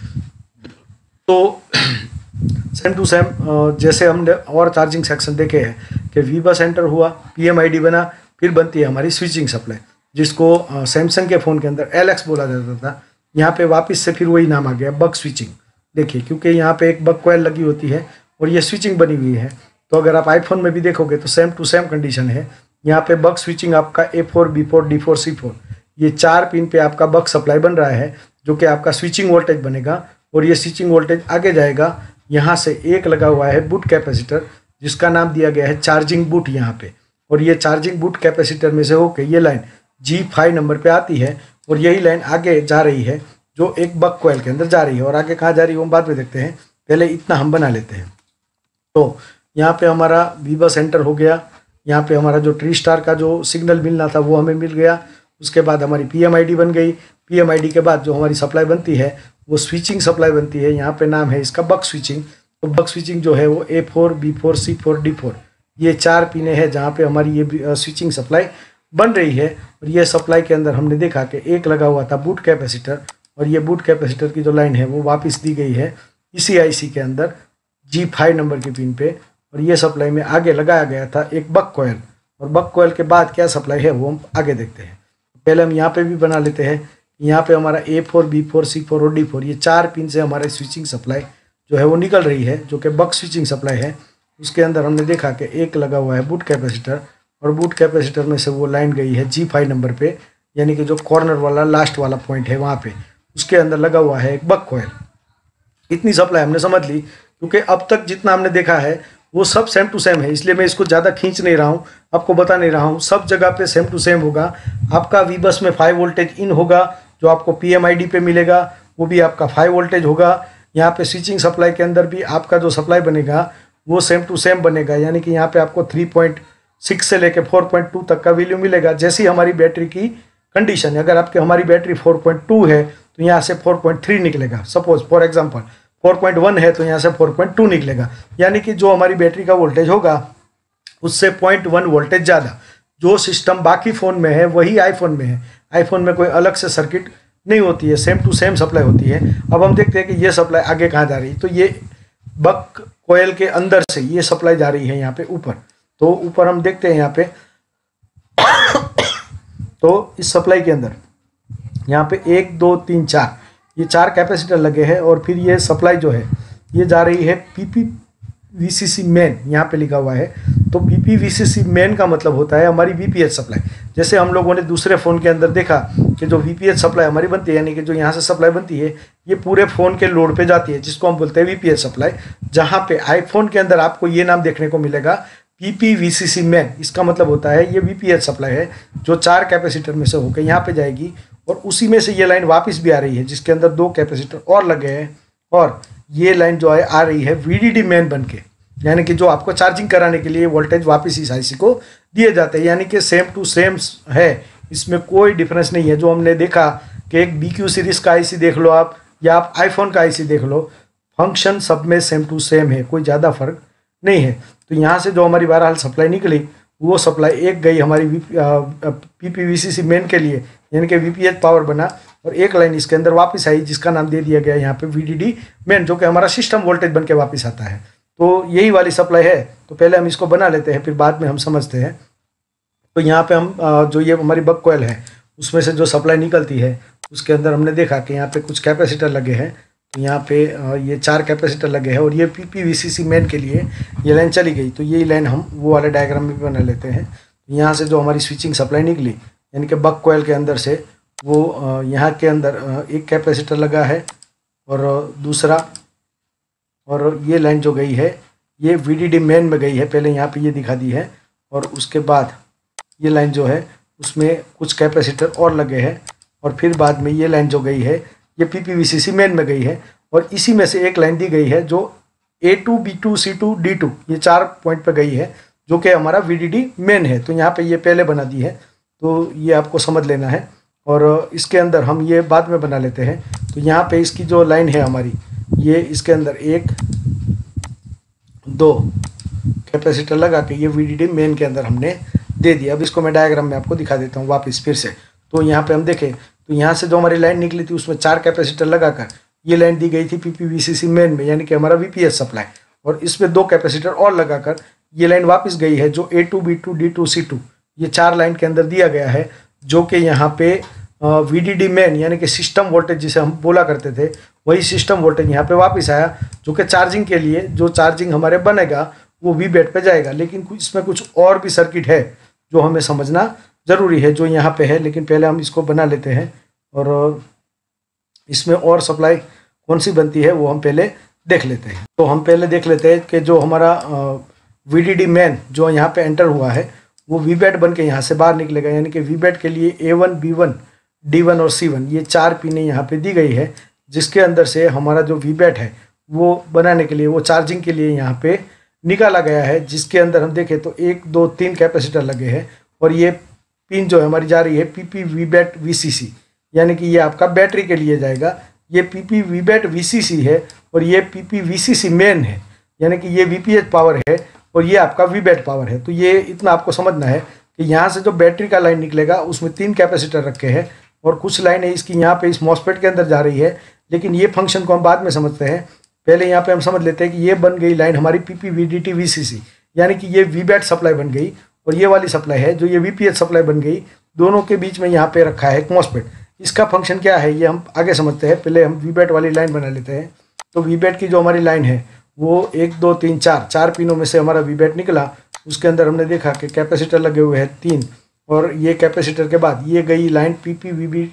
तो सेम टू सेम जैसे हमने और चार्जिंग सेक्शन देखे हैं कि वी बस एंटर हुआ, पी एम आई डी बना, फिर बनती है हमारी स्विचिंग सप्लाई, जिसको सैमसंग के फ़ोन के अंदर एल एक्स बोला जाता था। यहाँ पे वापस से फिर वही नाम आ गया, बक स्विचिंग। देखिए क्योंकि यहाँ पे एक बक कॉइल लगी होती है और ये स्विचिंग बनी हुई है। तो अगर आप आईफोन में भी देखोगे तो सेम टू सेम कंडीशन है। यहाँ पे बक स्विचिंग आपका A four, B four, D four, C four, ये चार पिन पे आपका बक सप्लाई बन रहा है, जो कि आपका स्विचिंग वोल्टेज बनेगा। और ये स्विचिंग वोल्टेज आगे जाएगा। यहाँ से एक लगा हुआ है बूट कैपेसिटर, जिसका नाम दिया गया है चार्जिंग बूट यहाँ पे। और ये चार्जिंग बूट कैपेसिटर में से होकर ये लाइन जी फाइव नंबर पे आती है और यही लाइन आगे जा रही है, जो एक बक कॉइल के अंदर जा रही है। और आगे कहाँ जा रही है वो बाद में देखते हैं, पहले इतना हम बना लेते हैं। तो यहाँ पे हमारा वी बस एंटर हो गया। यहाँ पे हमारा जो ट्री स्टार का जो सिग्नल मिलना था वो हमें मिल गया। उसके बाद हमारी पी एम आई डी बन गई। पी एम आई डी के बाद जो हमारी सप्लाई बनती है वो स्विचिंग सप्लाई बनती है। यहाँ पे नाम है इसका बक स्विचिंग। तो बक स्विचिंग जो है वो A four, B four, C four, D four, ये चार पिने हैं जहाँ पे हमारी ये स्विचिंग सप्लाई बन रही है। और ये सप्लाई के अंदर हमने देखा कि एक लगा हुआ था बूट कैपेसिटर, और ये बूट कैपेसिटर की जो लाइन है वो वापस दी गई है इसी आईसी के अंदर जी फाइव नंबर की पिन पे। और ये सप्लाई में आगे लगाया गया था एक बक कॉइल। और बक कॉइल के बाद क्या सप्लाई है वो हम आगे देखते हैं। पहले हम यहाँ पे भी बना लेते हैं। यहाँ पे हमारा A four, B four, C four और डी फोर, ये चार पिन से हमारे स्विचिंग सप्लाई जो है वो निकल रही है, जो कि बक स्विचिंग सप्लाई है। उसके अंदर हमने देखा कि एक लगा हुआ है बूट कैपेसिटर, और बूट कैपेसिटर में से वो लाइन गई है जी फाइव नंबर पे, यानी कि जो कॉर्नर वाला लास्ट वाला पॉइंट है वहाँ पे। उसके अंदर लगा हुआ है एक बक कॉइल। इतनी सप्लाई हमने समझ ली, क्योंकि अब तक जितना हमने देखा है वो सब सेम टू सेम है, इसलिए मैं इसको ज़्यादा खींच नहीं रहा हूँ, आपको बता नहीं रहा हूँ। सब जगह पे सेम टू सेम होगा। आपका वी बस में फाइव वोल्टेज इन होगा, जो आपको पी एम आई डी पे मिलेगा वो भी आपका फाइव वोल्टेज होगा। यहाँ पे स्विचिंग सप्लाई के अंदर भी आपका जो सप्लाई बनेगा वो सेम टू सेम बनेगा, यानी कि यहाँ पे आपको थ्री पॉइंट सिक्स से लेकर फोर पॉइंट टू तक का वैल्यू मिलेगा। जैसी हमारी बैटरी की कंडीशन है, अगर आपके हमारी बैटरी फोर पॉइंट टू है तो यहाँ से फोर पॉइंट थ्री निकलेगा। Suppose for example four point one है तो यहाँ से फोर पॉइंट टू निकलेगा, यानी कि जो हमारी बैटरी का वोल्टेज होगा उससे पॉइंट वन वोल्टेज ज़्यादा। जो सिस्टम बाकी फ़ोन में है वही आईफोन में है। आईफोन में कोई अलग से सर्किट नहीं होती है, सेम टू सेम सप्लाई होती है। अब हम देखते हैं कि ये सप्लाई आगे कहाँ जा रही है, तो ये बक कोयल के अंदर से ये सप्लाई जा रही है यहाँ पे ऊपर। तो ऊपर हम देखते हैं यहाँ पे तो इस सप्लाई के अंदर यहाँ पे एक दो तीन चार ये चार कैपेसिटर लगे हैं, और फिर ये सप्लाई जो है ये जा रही है पीपी वीसीसी मेन, यहाँ पे लिखा हुआ है। तो पीपी वीसीसी मेन का मतलब होता है हमारी वीपीएच सप्लाई। जैसे हम लोगों ने दूसरे फ़ोन के अंदर देखा कि जो वीपीएच सप्लाई हमारी बनती है, यानी कि जो यहाँ से सप्लाई बनती है ये पूरे फ़ोन के लोड पे जाती है, जिसको हम बोलते हैं वीपीएच सप्लाई। जहाँ पे आईफोन के अंदर आपको ये नाम देखने को मिलेगा पीपी वीसीसी मेन। इसका मतलब होता है ये वीपीएच सप्लाई है जो चार कैपेसिटर में से होकर यहाँ पे जाएगी, और उसी में से ये लाइन वापस भी आ रही है जिसके अंदर दो कैपेसिटर और लगे हैं, और ये लाइन जो है आ रही है वीडीडी मेन बन के, यानी कि जो आपको चार्जिंग कराने के लिए वोल्टेज वापस इस आईसी को दिए जाते हैं, यानी कि सेम टू सेम है, इसमें कोई डिफरेंस नहीं है। जो हमने देखा कि एक बी क्यू सीरीज़ का आईसी देख लो आप, या आप आईफोन का आईसी देख लो, फंक्शन सब में सेम टू सेम है, कोई ज़्यादा फर्क नहीं है। तो यहाँ से जो हमारी बहरहाल सप्लाई निकली वो सप्लाई एक गई हमारी P P V C C main के लिए, यानी कि वीपीएच पावर बना, और एक लाइन इसके अंदर वापस आई जिसका नाम दे दिया गया यहाँ पे वीडीडी मेन, जो कि हमारा सिस्टम वोल्टेज बन के वापस आता है। तो यही वाली सप्लाई है। तो पहले हम इसको बना लेते हैं, फिर बाद में हम समझते हैं। तो यहाँ पे हम जो ये हमारी बक कॉइल है उसमें से जो सप्लाई निकलती है उसके अंदर हमने देखा कि यहाँ पे कुछ कैपेसिटर लगे हैं। तो यहाँ पे ये चार कैपेसिटर लगे हैं, और ये P P V C C main के लिए ये लाइन चली गई। तो यही लाइन हम वो वाले डायग्राम में भी बना लेते हैं। यहाँ से जो हमारी स्विचिंग सप्लाई निकली, यानी कि बक कॉइल के अंदर से, वो यहाँ के अंदर एक कैपेसिटर लगा है और दूसरा, और ये लाइन जो गई है ये वीडीडी मेन में गई है, पहले यहाँ पे ये दिखा दी है, और उसके बाद ये लाइन जो है उसमें कुछ कैपेसिटर और लगे हैं, और फिर बाद में ये लाइन जो गई है ये P P V C C main में गई है, और इसी में से एक लाइन दी गई है जो A two B two C two D two ये चार पॉइंट पे गई है, जो कि हमारा वीडीडी मेन है। तो यहाँ पे ये पहले बना दी है, तो ये आपको समझ लेना है, और इसके अंदर हम ये बाद में बना लेते हैं। तो यहाँ पे इसकी जो लाइन है हमारी, ये इसके अंदर एक दो कैपेसिटर लगा के ये वीडीडी मेन के अंदर हमने दे दिया। अब इसको मैं डायग्राम में आपको दिखा देता हूँ वापस फिर से। तो यहाँ पे हम देखें तो यहाँ से जो हमारी लाइन निकली थी उसमें चार कैपेसिटर लगाकर ये लाइन दी गई थी P P V C C main में, यानी कि हमारा वीपीएच सप्लाई, और इसमें दो कैपेसिटर और लगाकर ये लाइन वापस गई है जो A two B two D two C two ये चार लाइन के अंदर दिया गया है, जो कि यहाँ पे वीडीडी मेन यानी कि सिस्टम वोल्टेज जिसे हम बोला करते थे वही सिस्टम वोल्टेज यहाँ पे वापस आया, जो कि चार्जिंग के लिए जो चार्जिंग हमारे बनेगा वो वी बैट पे जाएगा। लेकिन इसमें कुछ और भी सर्किट है जो हमें समझना ज़रूरी है, जो यहाँ पे है। लेकिन पहले हम इसको बना लेते हैं, और इसमें और सप्लाई कौन सी बनती है वो हम पहले देख लेते हैं। तो हम पहले देख लेते हैं कि जो हमारा वीडीडी मेन जो यहाँ पे एंटर हुआ है वो वी बैट बन के यहाँ से बाहर निकलेगा, यानी कि वी बैट के लिए A one B one D one और सी वन ये चार पिने यहाँ पे दी गई है, जिसके अंदर से हमारा जो वी बैट है वो बनाने के लिए, वो चार्जिंग के लिए यहाँ पे निकाला गया है, जिसके अंदर हम देखें तो एक दो तीन कैपेसिटर लगे हैं, और ये पिन जो है हमारी जा रही है P P V bat V C C, यानी कि ये आपका बैटरी के लिए जाएगा। ये P P V bat V C C है, और ये P P V C C main है, यानी कि ये वी पी एच पावर है, और ये आपका वी बैट पावर है। तो ये इतना आपको समझना है कि यहाँ से जो बैटरी का लाइन निकलेगा उसमें तीन कैपेसिटर रखे हैं, और कुछ लाइन है इसकी यहाँ पे इस मॉसफेट के अंदर जा रही है, लेकिन ये फंक्शन को हम बाद में समझते हैं। पहले यहाँ पे हम समझ लेते हैं कि ये बन गई लाइन हमारी P P V D T V C C, यानी कि ये वी बैट सप्लाई बन गई, और ये वाली सप्लाई है जो ये वी पी एच सप्लाई बन गई। दोनों के बीच में यहाँ पे रखा है एक मॉसफेट। इसका फंक्शन क्या है ये हम आगे समझते हैं, पहले हम वी बैट वाली लाइन बना लेते हैं। तो वी बैट की जो हमारी लाइन है वो एक दो तीन चार चार पिनों में से हमारा वी बैट निकला। उसके अंदर हमने देखा कि कैपेसिटर लगे हुए हैं तीन, और ये कैपेसिटर के बाद ये गई line P P V B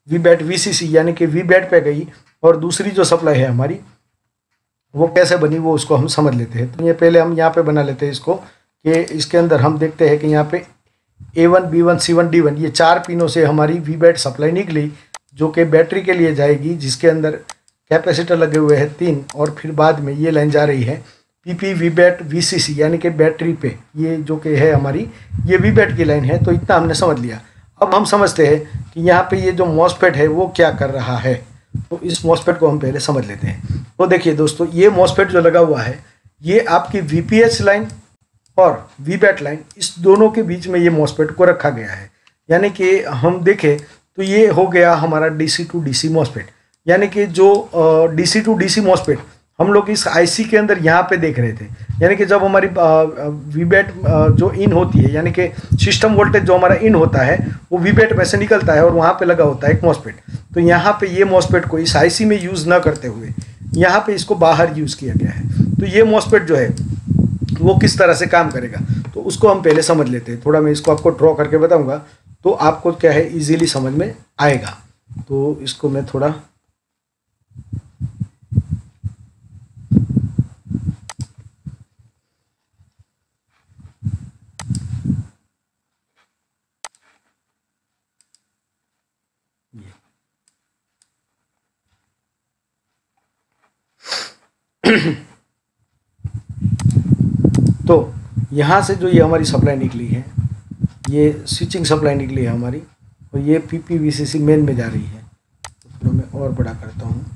V bat V C C यानी कि वी बैट पे गई, और दूसरी जो सप्लाई है हमारी वो कैसे बनी वो उसको हम समझ लेते हैं। तो ये पहले हम यहाँ पे बना लेते हैं इसको, कि इसके अंदर हम देखते हैं कि यहाँ पे A one B one C one D one ये चार पिनों से हमारी वी बैट सप्लाई निकली, जो कि बैटरी के लिए जाएगी, जिसके अंदर कैपेसिटर लगे हुए हैं तीन, और फिर बाद में ये लाइन जा रही है P P V bat V C C यानी कि बैटरी पे, ये जो कि है हमारी ये वी बैट की लाइन है। तो इतना हमने समझ लिया। अब हम समझते हैं कि यहाँ पे ये जो मॉसफेट है वो क्या कर रहा है। तो इस मॉसफेट को हम पहले समझ लेते हैं। तो देखिए दोस्तों, ये मॉसफेट जो लगा हुआ है ये आपकी वी पी एच लाइन और वी बैट लाइन, इस दोनों के बीच में ये मॉसफेट को रखा गया है। यानी कि हम देखें तो ये हो गया हमारा डीसी टू डीसी मॉसफेट, यानी कि जो डीसी टू डीसी मॉसफेट हम लोग इस आईसी के अंदर यहाँ पे देख रहे थे। यानी कि जब हमारी वी बैट जो इन होती है, यानी कि सिस्टम वोल्टेज जो हमारा इन होता है वो वी बैट में से निकलता है और वहाँ पे लगा होता है एक मॉसफेट। तो यहाँ पे ये मॉसफेट को इस आईसी में यूज़ ना करते हुए यहाँ पे इसको बाहर यूज़ किया गया है। तो ये मॉसफेट जो है वो किस तरह से काम करेगा तो उसको हम पहले समझ लेते हैं। थोड़ा मैं इसको आपको ड्रॉ करके बताऊँगा तो आपको क्या है ईजीली समझ में आएगा। तो इसको मैं थोड़ा तो यहाँ से जो ये हमारी सप्लाई निकली है, ये स्विचिंग सप्लाई निकली है हमारी, और ये P P V C C main में जा रही है। तो थोड़ा मैं और बड़ा करता हूँ।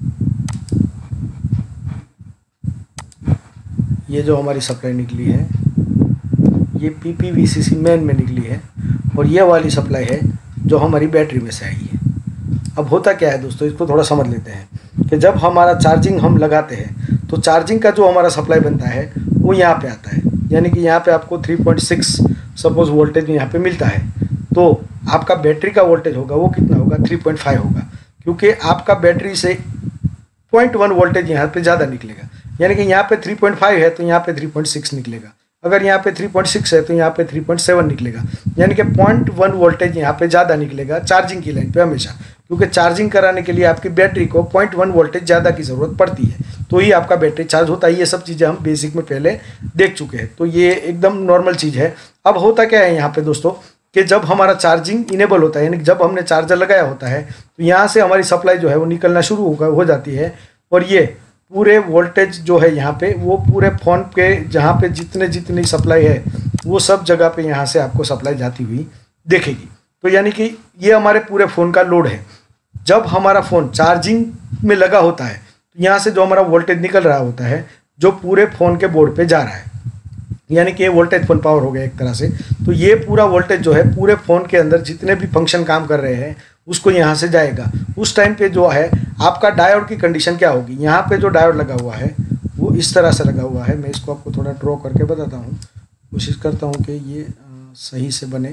ये जो हमारी सप्लाई निकली है ये P P V C C main में निकली है, और ये वाली सप्लाई है जो हमारी बैटरी में से आई है। अब होता क्या है दोस्तों, इसको थोड़ा समझ लेते हैं कि जब हमारा चार्जिंग हम लगाते हैं तो चार्जिंग का जो हमारा सप्लाई बनता है वो यहाँ पे आता है। यानी कि यहाँ पे आपको three point six suppose voltage यहाँ पे मिलता है, तो आपका बैटरी का वोल्टेज होगा वो कितना होगा, थ्री पॉइंट फाइव होगा, क्योंकि आपका बैटरी से पॉइंट वन वोल्टेज यहाँ पे ज़्यादा निकलेगा। यानी कि यहाँ पे थ्री पॉइंट फाइव है तो यहाँ पे थ्री पॉइंट सिक्स निकलेगा, अगर यहाँ पे थ्री पॉइंट सिक्स है तो यहाँ पे थ्री पॉइंट सेवन निकलेगा। यानी कि पॉइंट वन वोल्टेज यहाँ पे ज़्यादा निकलेगा चार्जिंग की लाइन पे हमेशा, क्योंकि चार्जिंग कराने के लिए आपकी बैटरी को पॉइंट वन वोल्टेज ज़्यादा की ज़रूरत पड़ती है, तो ही आपका बैटरी चार्ज होता है। ये सब चीज़ें हम बेसिक में पहले देख चुके हैं, तो ये एकदम नॉर्मल चीज़ है। अब होता क्या है यहाँ पे दोस्तों कि जब हमारा चार्जिंग इनेबल होता है, यानी जब हमने चार्जर लगाया होता है, तो यहाँ से हमारी सप्लाई जो है वो निकलना शुरू होगा हो जाती है, और ये पूरे वोल्टेज जो है यहाँ पे वो पूरे फ़ोन के जहाँ पे जितने जितनी सप्लाई है वो सब जगह पे यहाँ से आपको सप्लाई जाती हुई देखेगी। तो यानी कि ये हमारे पूरे फ़ोन का लोड है। जब हमारा फ़ोन चार्जिंग में लगा होता है तो यहाँ से जो हमारा वोल्टेज निकल रहा होता है जो पूरे फ़ोन के बोर्ड पे जा रहा है, यानी कि ये वोल्टेज फुल पावर हो गया एक तरह से। तो ये पूरा वोल्टेज जो है पूरे फ़ोन के अंदर जितने भी फंक्शन काम कर रहे हैं उसको यहाँ से जाएगा। उस टाइम पे जो है आपका डायोड की कंडीशन क्या होगी, यहाँ पे जो डायोड लगा हुआ है वो इस तरह से लगा हुआ है। मैं इसको आपको थोड़ा ड्रॉ करके बताता हूँ, कोशिश करता हूँ कि ये आ, सही से बने।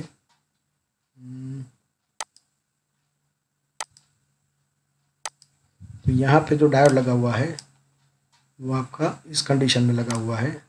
तो यहाँ पे जो डायोड लगा हुआ है वो आपका इस कंडीशन में लगा हुआ है।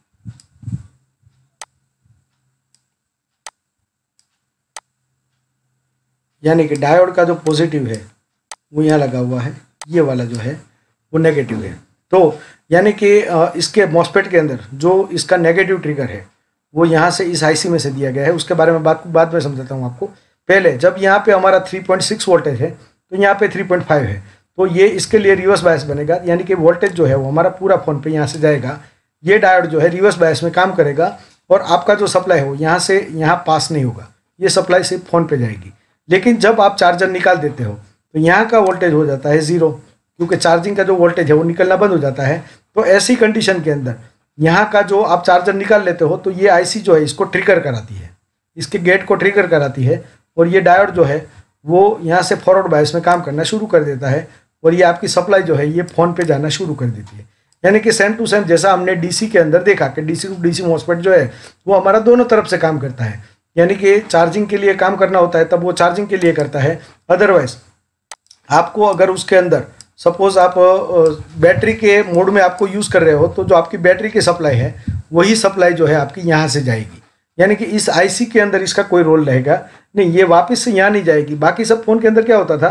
यानी कि डायोड का जो पॉजिटिव है वो यहाँ लगा हुआ है, ये वाला जो है वो नेगेटिव है। तो यानी कि इसके मॉसफेट के अंदर जो इसका नेगेटिव ट्रिगर है वो यहाँ से इस आईसी में से दिया गया है। उसके बारे में बात बाद में समझाता हूँ आपको। पहले जब यहाँ पे हमारा थ्री पॉइंट सिक्स वोल्टेज है तो यहाँ पे थ्री पॉइंट फाइव है, तो ये इसके लिए रिवर्स बायस बनेगा। यानी कि वोल्टेज जो है वो हमारा पूरा फ़ोन पे यहाँ से जाएगा, ये डायोड जो है रिवर्स बायस में काम करेगा, और आपका जो सप्लाई हो यहाँ से यहाँ पास नहीं होगा, ये सप्लाई सिर्फ फ़ोन पे जाएगी। लेकिन जब आप चार्जर निकाल देते हो तो यहाँ का वोल्टेज हो जाता है ज़ीरो, क्योंकि चार्जिंग का जो वोल्टेज है वो निकलना बंद हो जाता है। तो ऐसी कंडीशन के अंदर यहाँ का जो आप चार्जर निकाल लेते हो तो ये आईसी जो है इसको ट्रिगर कराती है, इसके गेट को ट्रिगर कराती है, और ये डायोड जो है वो यहाँ से फॉरवर्ड बायस में काम करना शुरू कर देता है, और ये आपकी सप्लाई जो है ये फ़ोन पे जाना शुरू कर देती है। यानी कि सेम टू सेम जैसा हमने डीसी के अंदर देखा कि डीसी टू डीसी मॉसफेट जो है वो हमारा दोनों तरफ से काम करता है। यानी कि चार्जिंग के लिए काम करना होता है तब वो चार्जिंग के लिए करता है, अदरवाइज आपको अगर उसके अंदर सपोज आप बैटरी के मोड में आपको यूज़ कर रहे हो तो जो आपकी बैटरी की सप्लाई है वही सप्लाई जो है आपकी यहाँ से जाएगी। यानी कि इस आईसी के अंदर इसका कोई रोल रहेगा नहीं, ये वापस से यहाँ नहीं जाएगी। बाकी सब फ़ोन के अंदर क्या होता था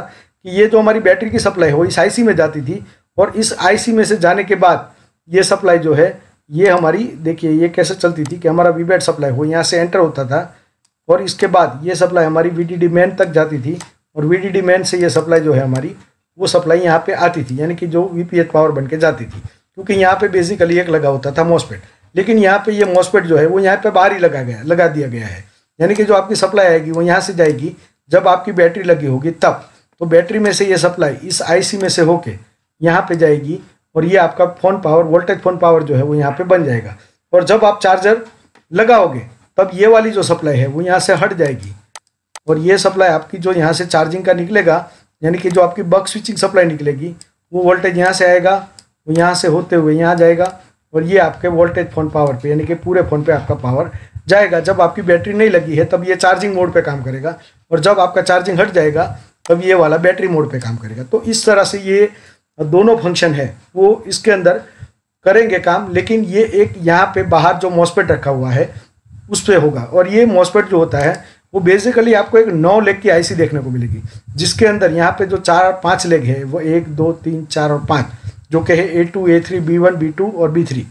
कि ये जो हमारी बैटरी की सप्लाई है वो इस आईसी में जाती थी, और इस आईसी में से जाने के बाद ये सप्लाई जो है ये हमारी, देखिए ये कैसे चलती थी कि हमारा वीबैट सप्लाई वो यहाँ से एंटर होता था, और इसके बाद ये सप्लाई हमारी वीडीडी मेन तक जाती थी, और वीडीडी मेन से ये सप्लाई जो है हमारी वो सप्लाई यहाँ पे आती थी, यानी कि जो वीपीएच पावर बन के जाती थी, क्योंकि यहाँ पे बेसिकली एक लगा होता था मॉसफेट। लेकिन यहाँ पे ये मॉसफेट जो है वो यहाँ पे बाहर ही लगा गया लगा दिया गया है, यानी कि जो आपकी सप्लाई आएगी वो यहाँ से जाएगी जब आपकी बैटरी लगी होगी तब, तो बैटरी में से ये सप्लाई इस आईसी में से होके यहाँ पे जाएगी, और ये आपका phone power, voltage phone power जो है वो यहाँ पे बन जाएगा। और जब आप चार्जर लगाओगे तब ये वाली जो सप्लाई है वो यहाँ से हट जाएगी, और ये सप्लाई आपकी जो यहाँ से चार्जिंग का निकलेगा, यानी कि जो आपकी बक स्विचिंग सप्लाई निकलेगी वो वोल्टेज यहाँ से आएगा, वो यहाँ से होते हुए यहाँ जाएगा, और ये आपके वोल्टेज फ़ोन पावर पे, यानी कि पूरे फ़ोन पे आपका पावर जाएगा। जब आपकी बैटरी नहीं लगी है तब ये चार्जिंग मोड पे काम करेगा, और जब आपका चार्जिंग हट जाएगा तब ये वाला बैटरी मोड पे काम करेगा। तो इस तरह से ये दोनों फंक्शन है वो इसके अंदर करेंगे काम, लेकिन ये एक यहाँ पे बाहर जो मॉसफेट रखा हुआ है उस पर होगा। और ये मॉसफेट जो होता है वो बेसिकली आपको एक नौ लेग की आईसी देखने को मिलेगी, जिसके अंदर यहाँ पे जो चार पांच लेग है वो एक दो तीन चार और पाँच, जो कि है A two A three B one B two और बी थ्री।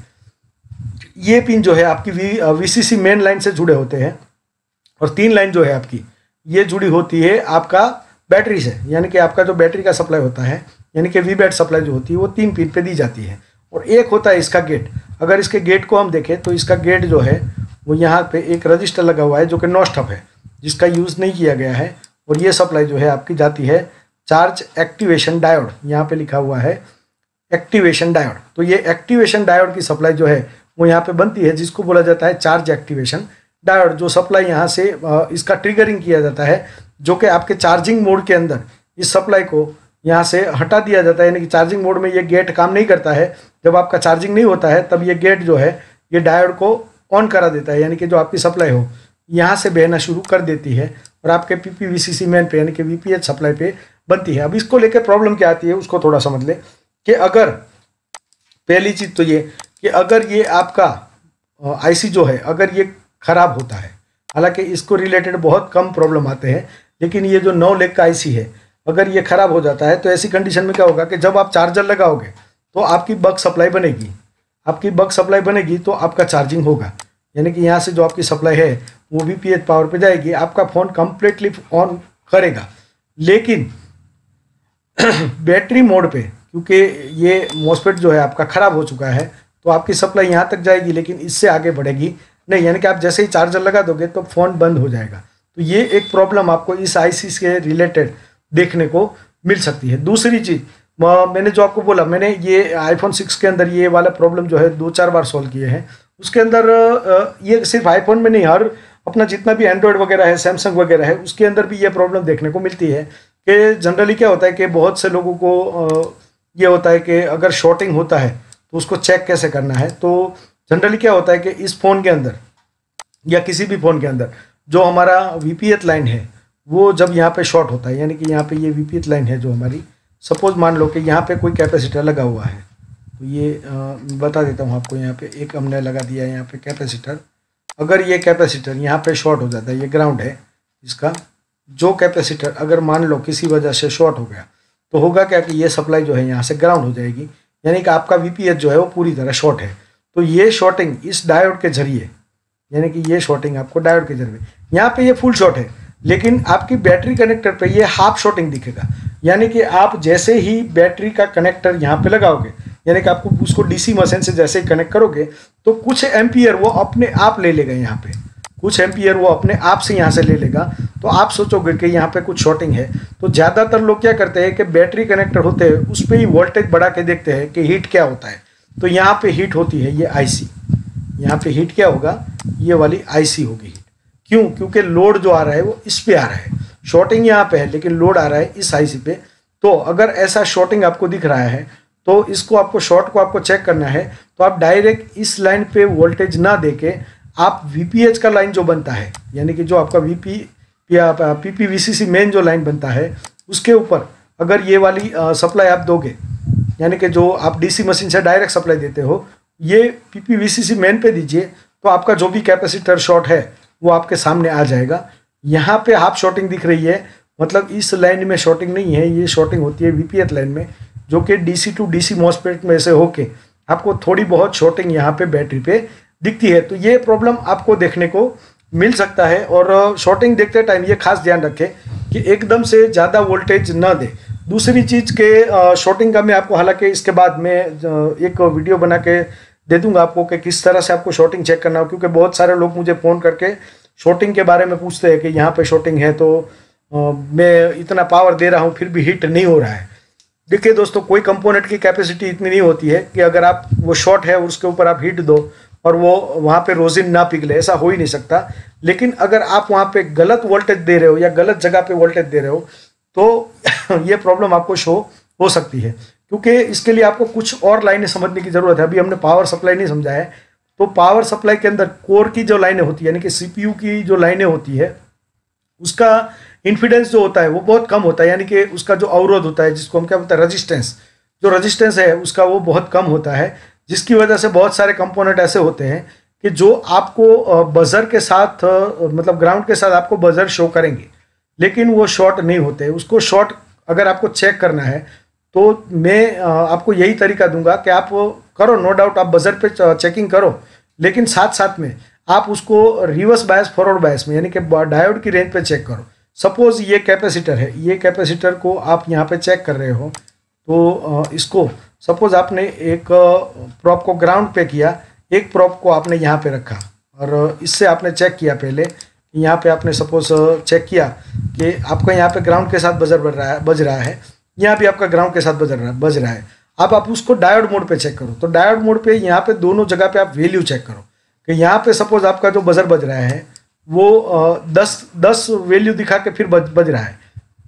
ये पिन जो है आपकी वी वीसीसी मेन लाइन से जुड़े होते हैं, और तीन लाइन जो है आपकी ये जुड़ी होती है आपका बैटरी से, यानी कि आपका जो बैटरी का सप्लाई होता है, यानी कि वीबैट सप्लाई जो होती है वो तीन पिन पे दी जाती है। और एक होता है इसका गेट। अगर इसके गेट को हम देखें तो इसका गेट जो है वो यहाँ पे एक रजिस्टर लगा हुआ है जो कि नॉस्टअप है, जिसका यूज़ नहीं किया गया है, और ये सप्लाई जो है आपकी जाती है चार्ज एक्टिवेशन डायोड, यहाँ पे लिखा हुआ है एक्टिवेशन डायोड। तो ये एक्टिवेशन डायोड की सप्लाई जो है वो यहाँ पे बनती है, जिसको बोला जाता है चार्ज एक्टिवेशन डायोड। जो सप्लाई यहाँ से इसका ट्रिगरिंग किया जाता है, जो कि आपके चार्जिंग मोड के अंदर इस सप्लाई को यहाँ से हटा दिया जाता है, यानी कि चार्जिंग मोड में ये गेट काम नहीं करता है। जब आपका चार्जिंग नहीं होता है तब ये गेट जो है ये डायोड को ऑन करा देता है, यानी कि जो आपकी सप्लाई हो यहाँ से बहना शुरू कर देती है, और आपके पीपीवीसीसी मेन पे यानी कि वीपीएच सप्लाई पे बनती है। अब इसको लेकर प्रॉब्लम क्या आती है उसको थोड़ा समझ लें कि अगर पहली चीज़ तो ये कि अगर ये आपका आईसी जो है अगर ये ख़राब होता है, हालांकि इसको रिलेटेड बहुत कम प्रॉब्लम आते हैं, लेकिन ये जो नौ लेग का आईसी है अगर ये ख़राब हो जाता है तो ऐसी कंडीशन में क्या होगा कि जब आप चार्जर लगाओगे तो आपकी बक सप्लाई बनेगी, आपकी बक सप्लाई बनेगी तो आपका चार्जिंग होगा, यानी कि यहाँ से जो आपकी सप्लाई है वो वीपीएच पावर पे जाएगी, आपका फ़ोन कम्प्लीटली ऑन करेगा। लेकिन बैटरी मोड पे क्योंकि ये मॉसफेट जो है आपका ख़राब हो चुका है तो आपकी सप्लाई यहाँ तक जाएगी, लेकिन इससे आगे बढ़ेगी नहीं, यानी कि आप जैसे ही चार्जर लगा दोगे तो फ़ोन बंद हो जाएगा। तो ये एक प्रॉब्लम आपको इस आईसी से रिलेटेड देखने को मिल सकती है। दूसरी चीज़ मैंने जो आपको बोला, मैंने ये आईफोन सिक्स के अंदर ये वाला प्रॉब्लम जो है दो चार बार सॉल्व किए हैं। उसके अंदर ये सिर्फ आईफोन में नहीं, हर अपना जितना भी एंड्रॉयड वगैरह है, सैमसंग वगैरह है, उसके अंदर भी ये प्रॉब्लम देखने को मिलती है कि जनरली क्या होता है कि बहुत से लोगों को ये होता है कि अगर शॉर्टिंग होता है तो उसको चेक कैसे करना है। तो जनरली क्या होता है कि इस फ़ोन के अंदर या किसी भी फ़ोन के अंदर जो हमारा वीपीएच लाइन है वो जब यहाँ पे शॉर्ट होता है, यानी कि यहाँ पे ये वीपीएच लाइन है जो हमारी, सपोज मान लो कि यहाँ पे कोई कैपेसिटर लगा हुआ है, तो ये आ, बता देता हूँ आपको। यहाँ पे एक हमने लगा दिया है यहाँ पे कैपेसिटर। अगर ये कैपेसिटर यहाँ पे शॉर्ट हो जाता है, ये ग्राउंड है इसका, जो कैपेसिटर अगर मान लो किसी वजह से शॉर्ट हो गया तो होगा क्या कि ये सप्लाई जो है यहाँ से ग्राउंड हो जाएगी, यानी कि आपका वीपीएच जो है वो पूरी तरह शॉर्ट है। तो ये शॉर्टिंग इस डायोड के जरिए, यानी कि ये शॉर्टिंग आपको डायोड के जरिए, यहाँ पे ये फुल शॉर्ट है, लेकिन आपकी बैटरी कनेक्टर पे ये हाफ शॉर्टिंग दिखेगा, यानी कि आप जैसे ही बैटरी का कनेक्टर यहाँ पे लगाओगे, यानी कि आपको उसको डीसी मशीन से जैसे ही कनेक्ट करोगे तो कुछ एम्पियर वो अपने आप ले लेगा, यहाँ पे कुछ एम्पियर वो अपने आप से यहाँ से ले लेगा। तो आप सोचोगे कि यहाँ पे कुछ शॉर्टिंग है, तो ज़्यादातर लोग क्या करते हैं कि बैटरी कनेक्टर होते हैं उस पर ही वोल्टेज बढ़ा के देखते हैं कि हीट क्या होता है। तो यहाँ पे हीट होती है ये आईसी, यहाँ पे हीट क्या होगा, ये वाली आईसी होगी हीट। क्यों? क्योंकि लोड जो आ रहा है वो इस पे आ रहा है, शॉर्टिंग यहाँ पे है लेकिन लोड आ रहा है इस आईसी पे। तो अगर ऐसा शॉर्टिंग आपको दिख रहा है तो इसको आपको शॉर्ट को आपको चेक करना है, तो आप डायरेक्ट इस लाइन पे वोल्टेज ना देके आप वीपीएच का लाइन जो बनता है, यानी कि जो आपका वीपी या पीपीवीसीसी मेन जो लाइन बनता है उसके ऊपर अगर ये वाली सप्लाई आप दोगे, यानी कि जो आप डीसी मशीन से डायरेक्ट सप्लाई देते हो, ये पीपीवीसीसी मेन पे दीजिए तो आपका जो भी कैपेसिटर शॉर्ट है वो आपके सामने आ जाएगा। यहाँ पे हाफ शॉर्टिंग दिख रही है मतलब इस लाइन में शॉर्टिंग नहीं है, ये शॉर्टिंग होती है वीपीएच लाइन में, जो कि डीसी टू डीसी मॉसफेट में से होके आपको थोड़ी बहुत शॉर्टिंग यहाँ पे बैटरी पे दिखती है। तो ये प्रॉब्लम आपको देखने को मिल सकता है। और शॉर्टिंग देखते टाइम ये खास ध्यान रखें कि एकदम से ज़्यादा वोल्टेज ना दे। दूसरी चीज़ के शॉर्टिंग का मैं आपको हालांकि इसके बाद में एक वीडियो बना के दे दूंगा आपको कि किस तरह से आपको शॉर्टिंग चेक करना हो, क्योंकि बहुत सारे लोग मुझे फ़ोन करके शॉर्टिंग के बारे में पूछते हैं कि यहाँ पे शॉर्टिंग है तो आ, मैं इतना पावर दे रहा हूँ फिर भी हीट नहीं हो रहा है। देखिए दोस्तों, कोई कंपोनेंट की कैपेसिटी इतनी नहीं होती है कि अगर आप वो शॉर्ट है उसके ऊपर आप हीट दो और वो वहाँ पे रोजिन ना पिघले, ऐसा हो ही नहीं सकता। लेकिन अगर आप वहाँ पे गलत वोल्टेज दे रहे हो या गलत जगह पे वोल्टेज दे रहे हो तो ये प्रॉब्लम आपको शो हो सकती है, क्योंकि इसके लिए आपको कुछ और लाइनें समझने की ज़रूरत है। अभी हमने पावर सप्लाई नहीं समझा है, तो पावर सप्लाई के अंदर कोर की जो लाइनें होती है यानी कि सीपीयू की जो लाइनें होती है उसका इन्फिडेंस जो होता है वो बहुत कम होता है, यानी कि उसका जो अवरोध होता है जिसको हम क्या बोलते हैं रजिस्टेंस, जो रजिस्टेंस है उसका वो बहुत कम होता है, जिसकी वजह से बहुत सारे कंपोनेंट ऐसे होते हैं कि जो आपको बजर के साथ मतलब ग्राउंड के साथ आपको बजर शो करेंगे लेकिन वो शॉर्ट नहीं होते। उसको शॉर्ट अगर आपको चेक करना है तो मैं आपको यही तरीका दूंगा कि आप करो, नो डाउट आप बजर पे चेकिंग करो, लेकिन साथ साथ में आप उसको रिवर्स बायस फॉरवर्ड बायस में यानी कि डायोड की रेंज पे चेक करो। सपोज ये कैपेसिटर है, ये कैपेसिटर को आप यहाँ पे चेक कर रहे हो तो इसको सपोज आपने एक प्रॉप को ग्राउंड पे किया, एक प्रॉप को आपने यहाँ पे रखा और इससे आपने चेक किया पहले, यहाँ पे आपने सपोज चेक किया कि आपका यहाँ पे ग्राउंड के साथ बजर बज रहा है बज रहा है यहाँ भी आपका ग्राउंड के साथ बज रहा है बज रहा है अब आप उसको डायोड मोड पे चेक करो। तो डायोड मोड पे यहाँ पे दोनों जगह पे आप वैल्यू चेक करो कि यहाँ पे सपोज आपका जो बजर बज रहा है वो दस दस वैल्यू दिखा के फिर बज बज रहा है,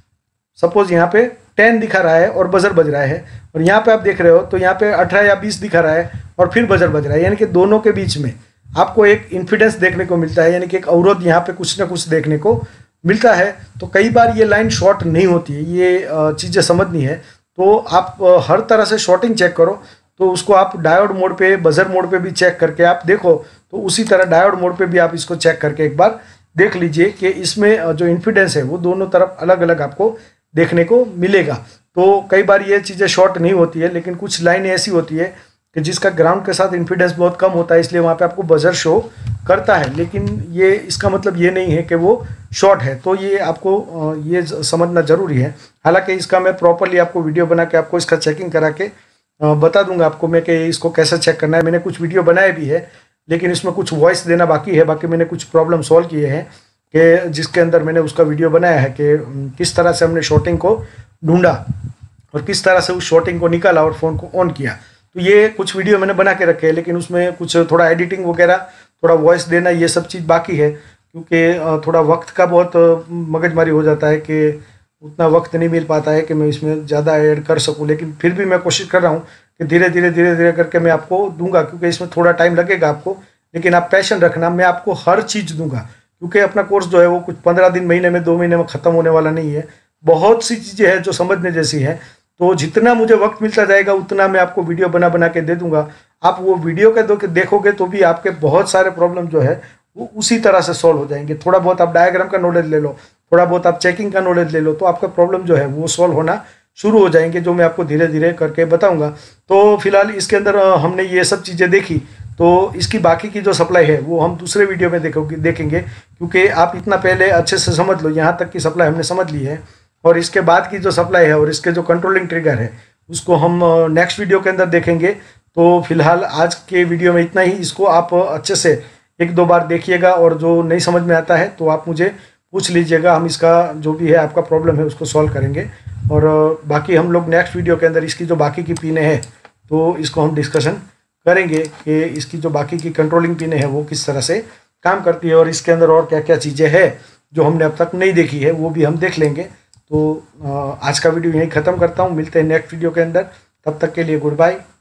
सपोज यहाँ पे टेन दिखा रहा है और बजर बज रहा है, और यहाँ पे आप देख रहे हो तो यहाँ पे अठारह या बीस दिखा रहा है और फिर बजर बज रहा है, यानी कि दोनों के बीच में आपको एक इन्फिडेंस देखने को मिलता है, यानी कि एक अवरोध यहाँ पे कुछ ना कुछ देखने को मिलता है। तो कई बार ये लाइन शॉर्ट नहीं होती है, ये चीज़ें समझनी है। तो आप हर तरह से शॉर्टिंग चेक करो, तो उसको आप डायोड मोड पे बजर मोड पे भी चेक करके आप देखो, तो उसी तरह डायोड मोड पे भी आप इसको चेक करके एक बार देख लीजिए कि इसमें जो इन्फिडेंस है वो दोनों तरफ अलग अलग आपको देखने को मिलेगा। तो कई बार ये चीज़ें शॉर्ट नहीं होती है, लेकिन कुछ लाइनें ऐसी होती है कि जिसका ग्राउंड के साथ इन्फिडेंस बहुत कम होता है, इसलिए वहाँ पे आपको बजर शो करता है, लेकिन ये इसका मतलब ये नहीं है कि वो शॉर्ट है। तो ये आपको ये समझना ज़रूरी है। हालांकि इसका मैं प्रॉपरली आपको वीडियो बना के आपको इसका चेकिंग करा के बता दूंगा आपको मैं कि इसको कैसे चेक करना है। मैंने कुछ वीडियो बनाए भी है, लेकिन इसमें कुछ वॉइस देना बाकी है। बाकी मैंने कुछ प्रॉब्लम सॉल्व किए हैं कि जिसके अंदर मैंने उसका वीडियो बनाया है कि किस तरह से हमने शॉर्टिंग को ढूंढा और किस तरह से उस शॉर्टिंग को निकाला और फ़ोन को ऑन किया। तो ये कुछ वीडियो मैंने बना के रखे हैं, लेकिन उसमें कुछ थोड़ा एडिटिंग वगैरह, थोड़ा वॉइस देना, ये सब चीज़ बाकी है, क्योंकि थोड़ा वक्त का बहुत मगजमारी हो जाता है कि उतना वक्त नहीं मिल पाता है कि मैं इसमें ज़्यादा ऐड कर सकूं। लेकिन फिर भी मैं कोशिश कर रहा हूं कि धीरे धीरे धीरे धीरे करके मैं आपको दूंगा, क्योंकि इसमें थोड़ा टाइम लगेगा आपको, लेकिन आप पैशन रखना, मैं आपको हर चीज़ दूंगा। क्योंकि अपना कोर्स जो है वो कुछ पंद्रह दिन महीने में दो महीने में ख़त्म होने वाला नहीं है। बहुत सी चीज़ें हैं जो समझने जैसी हैं, तो जितना मुझे वक्त मिलता जाएगा उतना मैं आपको वीडियो बना बना के दे दूंगा। आप वो वीडियो के दो के देखोगे तो भी आपके बहुत सारे प्रॉब्लम जो है वो उसी तरह से सॉल्व हो जाएंगे। थोड़ा बहुत आप डायग्राम का नॉलेज ले लो, थोड़ा बहुत आप चेकिंग का नॉलेज ले लो, तो आपका प्रॉब्लम जो है वो सॉल्व होना शुरू हो जाएंगे, जो मैं आपको धीरे धीरे करके बताऊंगा। तो फिलहाल इसके अंदर हमने ये सब चीज़ें देखी, तो इसकी बाकी की जो सप्लाई है वो हम दूसरे वीडियो में देखोगे देखेंगे, क्योंकि आप इतना पहले अच्छे से समझ लो, यहाँ तक की सप्लाई हमने समझ ली है, और इसके बाद की जो सप्लाई है और इसके जो कंट्रोलिंग ट्रिगर है उसको हम नेक्स्ट वीडियो के अंदर देखेंगे। तो फिलहाल आज के वीडियो में इतना ही। इसको आप अच्छे से एक दो बार देखिएगा, और जो नहीं समझ में आता है तो आप मुझे पूछ लीजिएगा, हम इसका जो भी है आपका प्रॉब्लम है उसको सॉल्व करेंगे। और बाकी हम लोग नेक्स्ट वीडियो के अंदर इसकी जो बाकी की पिनें हैं तो इसको हम डिस्कशन करेंगे कि इसकी जो बाकी की कंट्रोलिंग पिनें हैं वो किस तरह से काम करती है, और इसके अंदर और क्या क्या चीज़ें हैं जो हमने अब तक नहीं देखी है वो भी हम देख लेंगे। तो आज का वीडियो यहीं ख़त्म करता हूँ, मिलते हैं नेक्स्ट वीडियो के अंदर, तब तक के लिए गुड बाय।